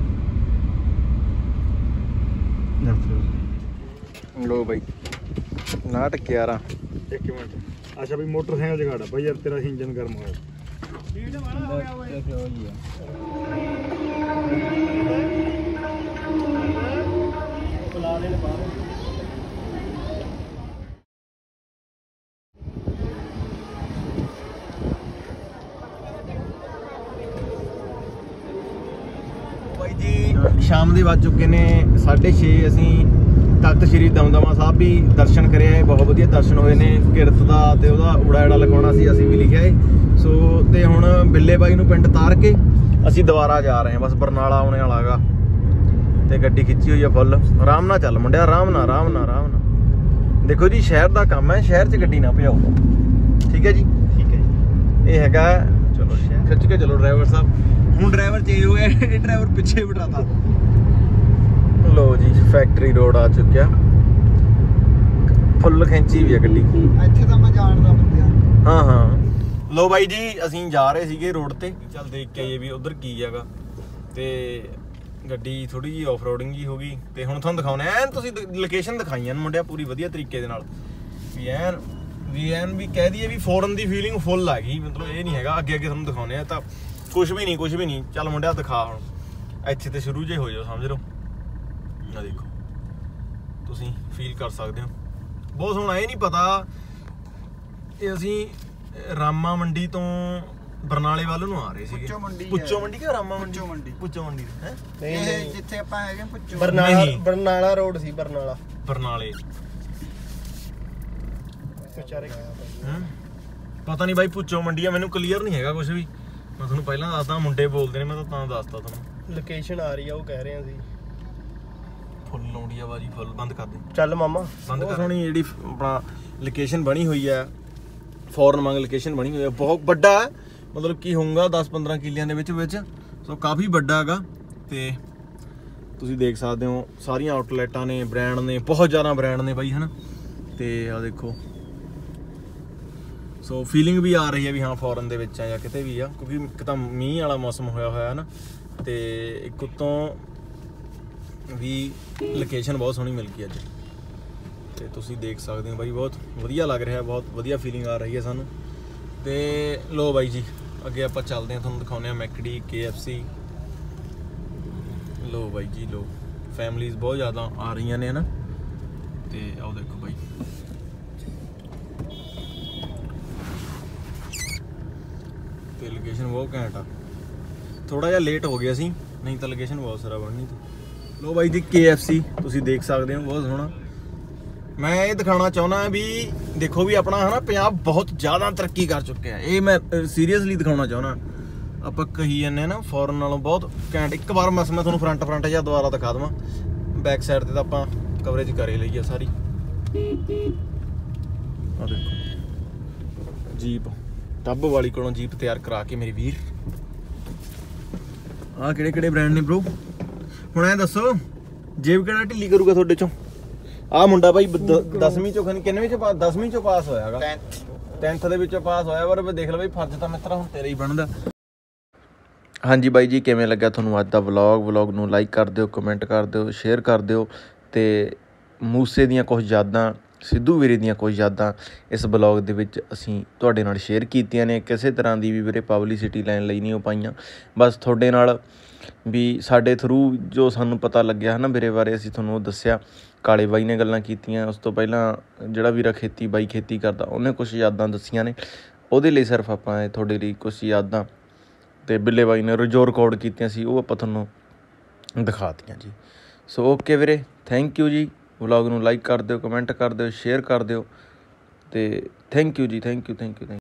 Speaker 6: ਲੋ ਬਾਈ 9:11
Speaker 2: 1 ਮਿੰਟ। ਅੱਛਾ ਵੀ ਮੋਟਰਸਾਈਕਲ ਜਗਾੜਾ ਬਾਈ ਯਾਰ, ਤੇਰਾ ਇੰਜਨ ਗਰਮ ਹੋਇਆ।
Speaker 6: ਬਾਈ ਜੀ ਸ਼ਾਮ ਦੇ ਵੱਜ ਚੁੱਕੇ ਨੇ 6:30। ਅਸੀਂ ਤਖਤ ਸ਼੍ਰੀ ਦਮਦਮਾ ਸਾਹਿਬ ਵੀ ਦਰਸ਼ਨ ਕਰਿਆ। ਬਹੁਤ ਵਧੀਆ ਦਰਸ਼ਨ ਹੋਏ ਨੇ। ਕਿਰਤ ਦਾ ਤੇ ਉਹਦਾ ਊੜਾ ਏੜਾ ਲਿਖਾਉਣਾ ਸੀ, ਅਸੀਂ ਵੀ ਲਿਖਿਆ ਏ। ਸੋ ਤੇ ਹੁਣ ਬਿੱਲੇ ਬਾਈ ਨੂੰ ਪਿੰਡ ਤਾਰ ਕੇ ਅਸੀਂ ਦੁਬਾਰਾ ਜਾ ਰਹੇ ਹਾਂ। ਬਸ ਬਰਨਾਲਾ ਆਉਣੇ ਵਾਲਾ ਹੈਗਾ ਤੇ ਗੱਡੀ ਖਿੱਚੀ ਹੋਈ ਆ ਫੁੱਲ। ਆਰਾਮ ਨਾਲ ਚੱਲ ਮੁੰਡਿਆ, ਆਰਾਮ ਨਾਲ। ਦੇਖੋ ਜੀ ਸ਼ਹਿਰ ਦਾ ਕੰਮ ਹੈ, ਸ਼ਹਿਰ 'ਚ ਗੱਡੀ ਨਾ ਭਜਾਓ, ਠੀਕ ਹੈ ਜੀ? ਠੀਕ ਹੈ ਜੀ। ਇਹ ਹੈਗਾ, ਚਲੋ ਖਿੱਚ ਕੇ ਚਲੋ ਡਰਾਈਵਰ ਸਾਹਿਬ। ਹੁਣ ਡਰਾਈਵਰ ਚੇਂਜ ਹੋ ਗਿਆ, ਇਹ ਡਰਾਈਵਰ ਪਿੱਛੇ ਬਿਠਾਤਾ। ਲੋ ਜੀ ਫੈਕਟਰੀ ਰੋਡ ਆ ਚੁੱਕਿਆ, ਫੁੱਲ ਖਿੱਚੀ ਵੀ ਆ ਗੱਡੀ।
Speaker 5: ਇੱਥੇ ਤਾਂ ਮੈਂ ਜਾਣਦਾ ਬੰਦਿਆ।
Speaker 6: ਹਾਂ ਲੋ ਬਾਈ ਜੀ ਅਸੀਂ ਜਾ ਰਹੇ ਸੀਗੇ ਰੋਡ ਤੇ, ਚੱਲ ਦੇਖ ਕੇ ਆਈਏ ਵੀ ਉਧਰ ਕੀ ਹੈਗਾ। ਤੇ ਗੱਡੀ ਥੋੜੀ ਜਿਹੀ ਆਫ ਰੋਡਿੰਗ ਜੀ ਹੋ ਗਈ ਤੇ ਹੁਣ ਤੁਹਾਨੂੰ ਦਿਖਾਉਣਾ ਐਨ, ਤੁਸੀਂ ਲੋਕੇਸ਼ਨ ਦਿਖਾਈਆਂ ਮੁੰਡਿਆ ਪੂਰੀ ਵਧੀਆ ਤਰੀਕੇ ਦੇ ਨਾਲ ਵੀ ਐਨ ਵੀ ਕਹਿ ਦਈਏ ਵੀ ਫੋਰਨ ਦੀ ਫੀਲਿੰਗ ਫੁੱਲ ਆ ਗਈ। ਮਤਲਬ ਇਹ ਨਹੀਂ ਹੈਗਾ ਅੱਗੇ ਤੁਹਾਨੂੰ ਦਿਖਾਉਣੇ ਆ ਤਾਂ ਕੁਝ ਵੀ ਨਹੀਂ। ਚੱਲ ਮੁੰਡਿਆ ਦਿਖਾ ਹੁਣ, ਇੱਥੇ ਤੇ ਸ਼ੁਰੂ ਜੇ ਹੋ ਜਾਓ, ਸਮਝ ਲਓ। ਆ ਦੇਖੋ ਤੁਸੀਂ ਫੀਲ ਕਰ ਸਕਦੇ ਹੋ, ਬਹੁਤ ਸੋਹਣਾ। ਇਹ ਨਹੀਂ ਪਤਾ ਇਹ ਅਸੀਂ ਰਾਮਾ ਮੰਡੀ ਤੋਂ ਬਰਨਾਲੇ ਵੱਲ ਨੂੰ ਆ ਰਹੇ ਸੀਗੇ। ਪੁੱਚੋ ਮੰਡੀ ਕਿ ਰਾਮਾ ਮੰਡੀ? ਪੁੱਚੋ ਮੰਡੀ ਹੈ
Speaker 5: ਨਹੀਂ, ਜਿੱਥੇ ਆਪਾਂ ਹੈਗੇ ਪੁੱਚੋ
Speaker 6: ਬਰਨਾਲਾ ਰੋਡ ਸੀ। ਬਰਨਾਲੇ ਪਤਾ ਨਹੀਂ ਬਾਈ ਪੁੱਚੋ ਮੰਡੀ ਆ, ਮੈਨੂੰ ਕਲੀਅਰ ਨਹੀਂ ਹੈਗਾ ਕੁਝ ਵੀ। ਮੈਂ ਤੁਹਾਨੂੰ ਪਹਿਲਾਂ ਦੱਸਦਾ, ਮੁੰਡੇ ਬੋਲਦੇ ਨੇ, ਮੈਂ ਤਾਂ ਦੱਸਦਾ ਤੁਹਾਨੂੰ।
Speaker 5: ਲੋਕੇਸ਼ਨ ਆ ਰਹੀ ਆ, ਉਹ ਕਹਿ ਰਹੇ ਆ ਅਸੀਂ
Speaker 6: ਫੁੱਲ ਲਾਉਂਦੀ ਆ ਬਾਜੀ, ਫੁੱਲ ਬੰਦ ਕਰ ਦੇ।
Speaker 5: ਚੱਲ ਮਾਮਾ
Speaker 6: ਬੰਦ ਕਰ। ਸੋਹਣੀ ਜਿਹੜੀ ਆਪਣਾ ਲੋਕੇਸ਼ਨ ਬਣੀ ਹੋਈ ਆ, ਫੋਰਨ ਵਾਂਗ ਲੋਕੇਸ਼ਨ ਬਣੀ ਹੋਈ ਆ। ਬਹੁਤ ਵੱਡਾ ਹੈ, ਮਤਲਬ ਕੀ ਹੋਊਗਾ 10-15 ਕਿੱਲਿਆਂ ਦੇ ਵਿੱਚ। ਸੋ ਕਾਫੀ ਵੱਡਾ ਹੈਗਾ ਤੇ ਤੁਸੀਂ ਦੇਖ ਸਕਦੇ ਹੋ ਸਾਰੀਆਂ ਆਊਟਲੈਟਾਂ ਨੇ, ਬ੍ਰਾਂਡ ਨੇ, ਬਹੁਤ ਜ਼ਿਆਦਾ ਬ੍ਰਾਂਡ ਨੇ ਬਾਈ, ਹਨਾ। ਤੇ ਆ ਦੇਖੋ, ਸੋ ਫੀਲਿੰਗ ਵੀ ਆ ਰਹੀ ਹੈ ਵੀ ਹਾਂ ਫੋਰਨ ਦੇ ਵਿੱਚ ਆ ਜਾਂ ਕਿਤੇ ਵੀ ਆ, ਕਿਉਂਕਿ ਇੱਕ ਤਾਂ ਮੀਂਹ ਵਾਲਾ ਮੌਸਮ ਹੋਇਆ ਹੋਇਆ ਨਾ, ਤੇ ਇੱਕ ਉੱਤੋਂ ਵੀ ਲੋਕੇਸ਼ਨ ਬਹੁਤ ਸੋਹਣੀ ਮਿਲ ਗਈ ਅੱਜ। ਤੇ ਤੁਸੀਂ ਦੇਖ ਸਕਦੇ ਹੋ ਬਾਈ, ਬਹੁਤ ਵਧੀਆ ਲੱਗ ਰਿਹਾ, ਬਹੁਤ ਵਧੀਆ ਫੀਲਿੰਗ ਆ ਰਹੀ ਹੈ ਸਾਨੂੰ। ਤੇ ਲੋ ਬਾਈ ਜੀ ਅੱਗੇ ਆਪਾਂ ਚੱਲਦੇ ਹਾਂ, ਤੁਹਾਨੂੰ ਦਿਖਾਉਂਦੇ ਹਾਂ ਮੈਕਡੀ, KFC। ਲੋ ਬਾਈ ਜੀ ਲੋ, ਫੈਮਲੀਜ਼ ਬਹੁਤ ਜ਼ਿਆਦਾ ਆ ਰਹੀਆਂ ਨੇ, ਹਨਾ। ਤੇ ਆਓ ਦੇਖੋ ਬਾਈ ਤੇ ਲੋਕੇਸ਼ਨ ਬਹੁਤ ਘੈਂਟ ਆ। ਥੋੜਾ ਜਿਹਾ ਲੇਟ ਹੋ ਗਿਆ ਸੀ, ਨਹੀਂ ਤਾਂ ਲੋਕੇਸ਼ਨ ਬਹੁਤ ਸਾਰਾ ਬਣਨੀ ਸੀ। ਲੋ ਬਾਈ ਜੀ KFC ਤੁਸੀਂ ਦੇਖ ਸਕਦੇ ਹੋ, ਬਹੁਤ ਸੋਹਣਾ। ਮੈਂ ਇਹ ਦਿਖਾਉਣਾ ਚਾਹੁੰਦਾ ਵੀ ਦੇਖੋ ਵੀ ਆਪਣਾ ਹਨਾ ਪੰਜਾਬ ਬਹੁਤ ਜ਼ਿਆਦਾ ਤਰੱਕੀ ਕਰ ਚੁੱਕਿਆ। ਇਹ ਮੈਂ ਸੀਰੀਅਸਲੀ ਦਿਖਾਉਣਾ ਚਾਹੁੰਦਾ। ਆਪਾਂ ਕਹੀ ਜਾਂਦੇ ਨਾ ਫੋਰਨ ਨਾਲੋਂ ਬਹੁਤ ਘੈਂਟ। ਇੱਕ ਵਾਰ ਮੈਂ ਤੁਹਾਨੂੰ ਫਰੰਟ ਜਾਂ ਦੁਬਾਰਾ ਦਿਖਾ ਦੇਵਾਂ। ਬੈਕ ਸਾਈਡ ਤੇ ਤਾਂ ਆਪਾਂ ਕਵਰੇਜ ਕਰ ਹੀ ਲਈ ਆ ਸਾਰੀ। ਆ ਦੇਖੋ ਜੀਪ ਟੱਬ ਵਾਲੀ ਕੋਲੋਂ ਜੀਪ ਤਿਆਰ ਕਰਾ ਕੇ ਮੇਰੇ ਵੀਰ। ਆਹ ਕਿਹੜੇ ਬ੍ਰਾਂਡ ਨੇ ਬ్రో? ਹੁਣ ਐ ਦੱਸੋ ਜੇਬ ਕਿਹੜਾ ਢਿੱਲੀ ਕਰੂਗਾ ਤੁਹਾਡੇ ਚੋਂ? ਆਹ ਮੁੰਡਾ ਭਾਈ 10ਵੀਂ ਚੋਂ ਕਿੰਨਵੀਂ ਚੋਂ 10ਵੀਂ ਚੋਂ ਪਾਸ ਹੋਇਆਗਾ, 10th ਦੇ ਵਿੱਚੋਂ ਪਾਸ ਹੋਇਆ। ਪਰ ਦੇਖ ਲਓ ਬਈ ਫਰਜ਼ ਤਾਂ ਮਿੱਤਰਾ ਹੁਣ ਤੇਰਾ ਹੀ ਬਣਦਾ। ਹਾਂਜੀ ਬਾਈ ਜੀ ਕਿਵੇਂ ਲੱਗਾ ਤੁਹਾਨੂੰ ਅੱਜ ਦਾ ਵਲੌਗ ਨੂੰ ਲਾਈਕ ਕਰ ਦਿਓ, ਕਮੈਂਟ ਕਰ ਦਿਓ, ਸ਼ੇਅਰ ਕਰ ਦਿਓ। ਤੇ ਮੂਸੇ ਦੀਆਂ ਕੁਝ ਯਾਦਾਂ, ਸਿੱਧੂ ਵੀਰੇ ਦੀਆਂ ਕੁਝ ਯਾਦਾਂ ਇਸ ਵਲੌਗ ਦੇ ਵਿੱਚ ਅਸੀਂ ਤੁਹਾਡੇ ਨਾਲ ਸ਼ੇਅਰ ਕੀਤੀਆਂ ਨੇ। ਕਿਸੇ ਤਰ੍ਹਾਂ ਦੀ ਵੀ ਵੀਰੇ ਪਬਲਿਸਿਟੀ ਲੈਣ ਲਈ ਨਹੀਂ ਉਹ ਪਾਈਆਂ, ਬਸ ਤੁਹਾਡੇ ਨਾਲ ਵੀ ਸਾਡੇ ਥਰੂ ਜੋ ਸਾਨੂੰ ਪਤਾ ਲੱਗਿਆ ਹੈ ਨਾ ਵੀਰੇ ਬਾਰੇ ਅਸੀਂ ਤੁਹਾਨੂੰ ਉਹ ਦੱਸਿਆ। ਕਾਲੇ ਬਾਈ ਨੇ ਗੱਲਾਂ ਕੀਤੀਆਂ, ਉਸ ਤੋਂ ਪਹਿਲਾਂ ਜਿਹੜਾ ਵੀਰਾ ਖੇਤੀ ਕਰਦਾ ਉਹਨੇ ਕੁਛ ਯਾਦਾਂ ਦੱਸੀਆਂ ਨੇ। ਉਹਦੇ ਲਈ ਸਿਰਫ ਆਪਾਂ ਤੁਹਾਡੇ ਲਈ ਕੁਛ ਯਾਦਾਂ ਤੇ ਬਿੱਲੇ ਬਾਈ ਨੇ ਜੋ ਰਿਕਾਰਡ ਕੀਤੀਆਂ ਸੀ ਉਹ ਆਪਾਂ ਤੁਹਾਨੂੰ ਦਿਖਾਤੀਆਂ ਜੀ। ਸੋ ਓਕੇ ਵੀਰੇ, ਥੈਂਕ ਯੂ ਜੀ। ਵਲੌਗ ਨੂੰ ਲਾਈਕ ਕਰ ਦਿਓ, ਕਮੈਂਟ ਕਰ ਦਿਓ, ਸ਼ੇਅਰ ਕਰ ਦਿਓ ਤੇ ਥੈਂਕ ਯੂ ਜੀ, ਥੈਂਕ ਯੂ।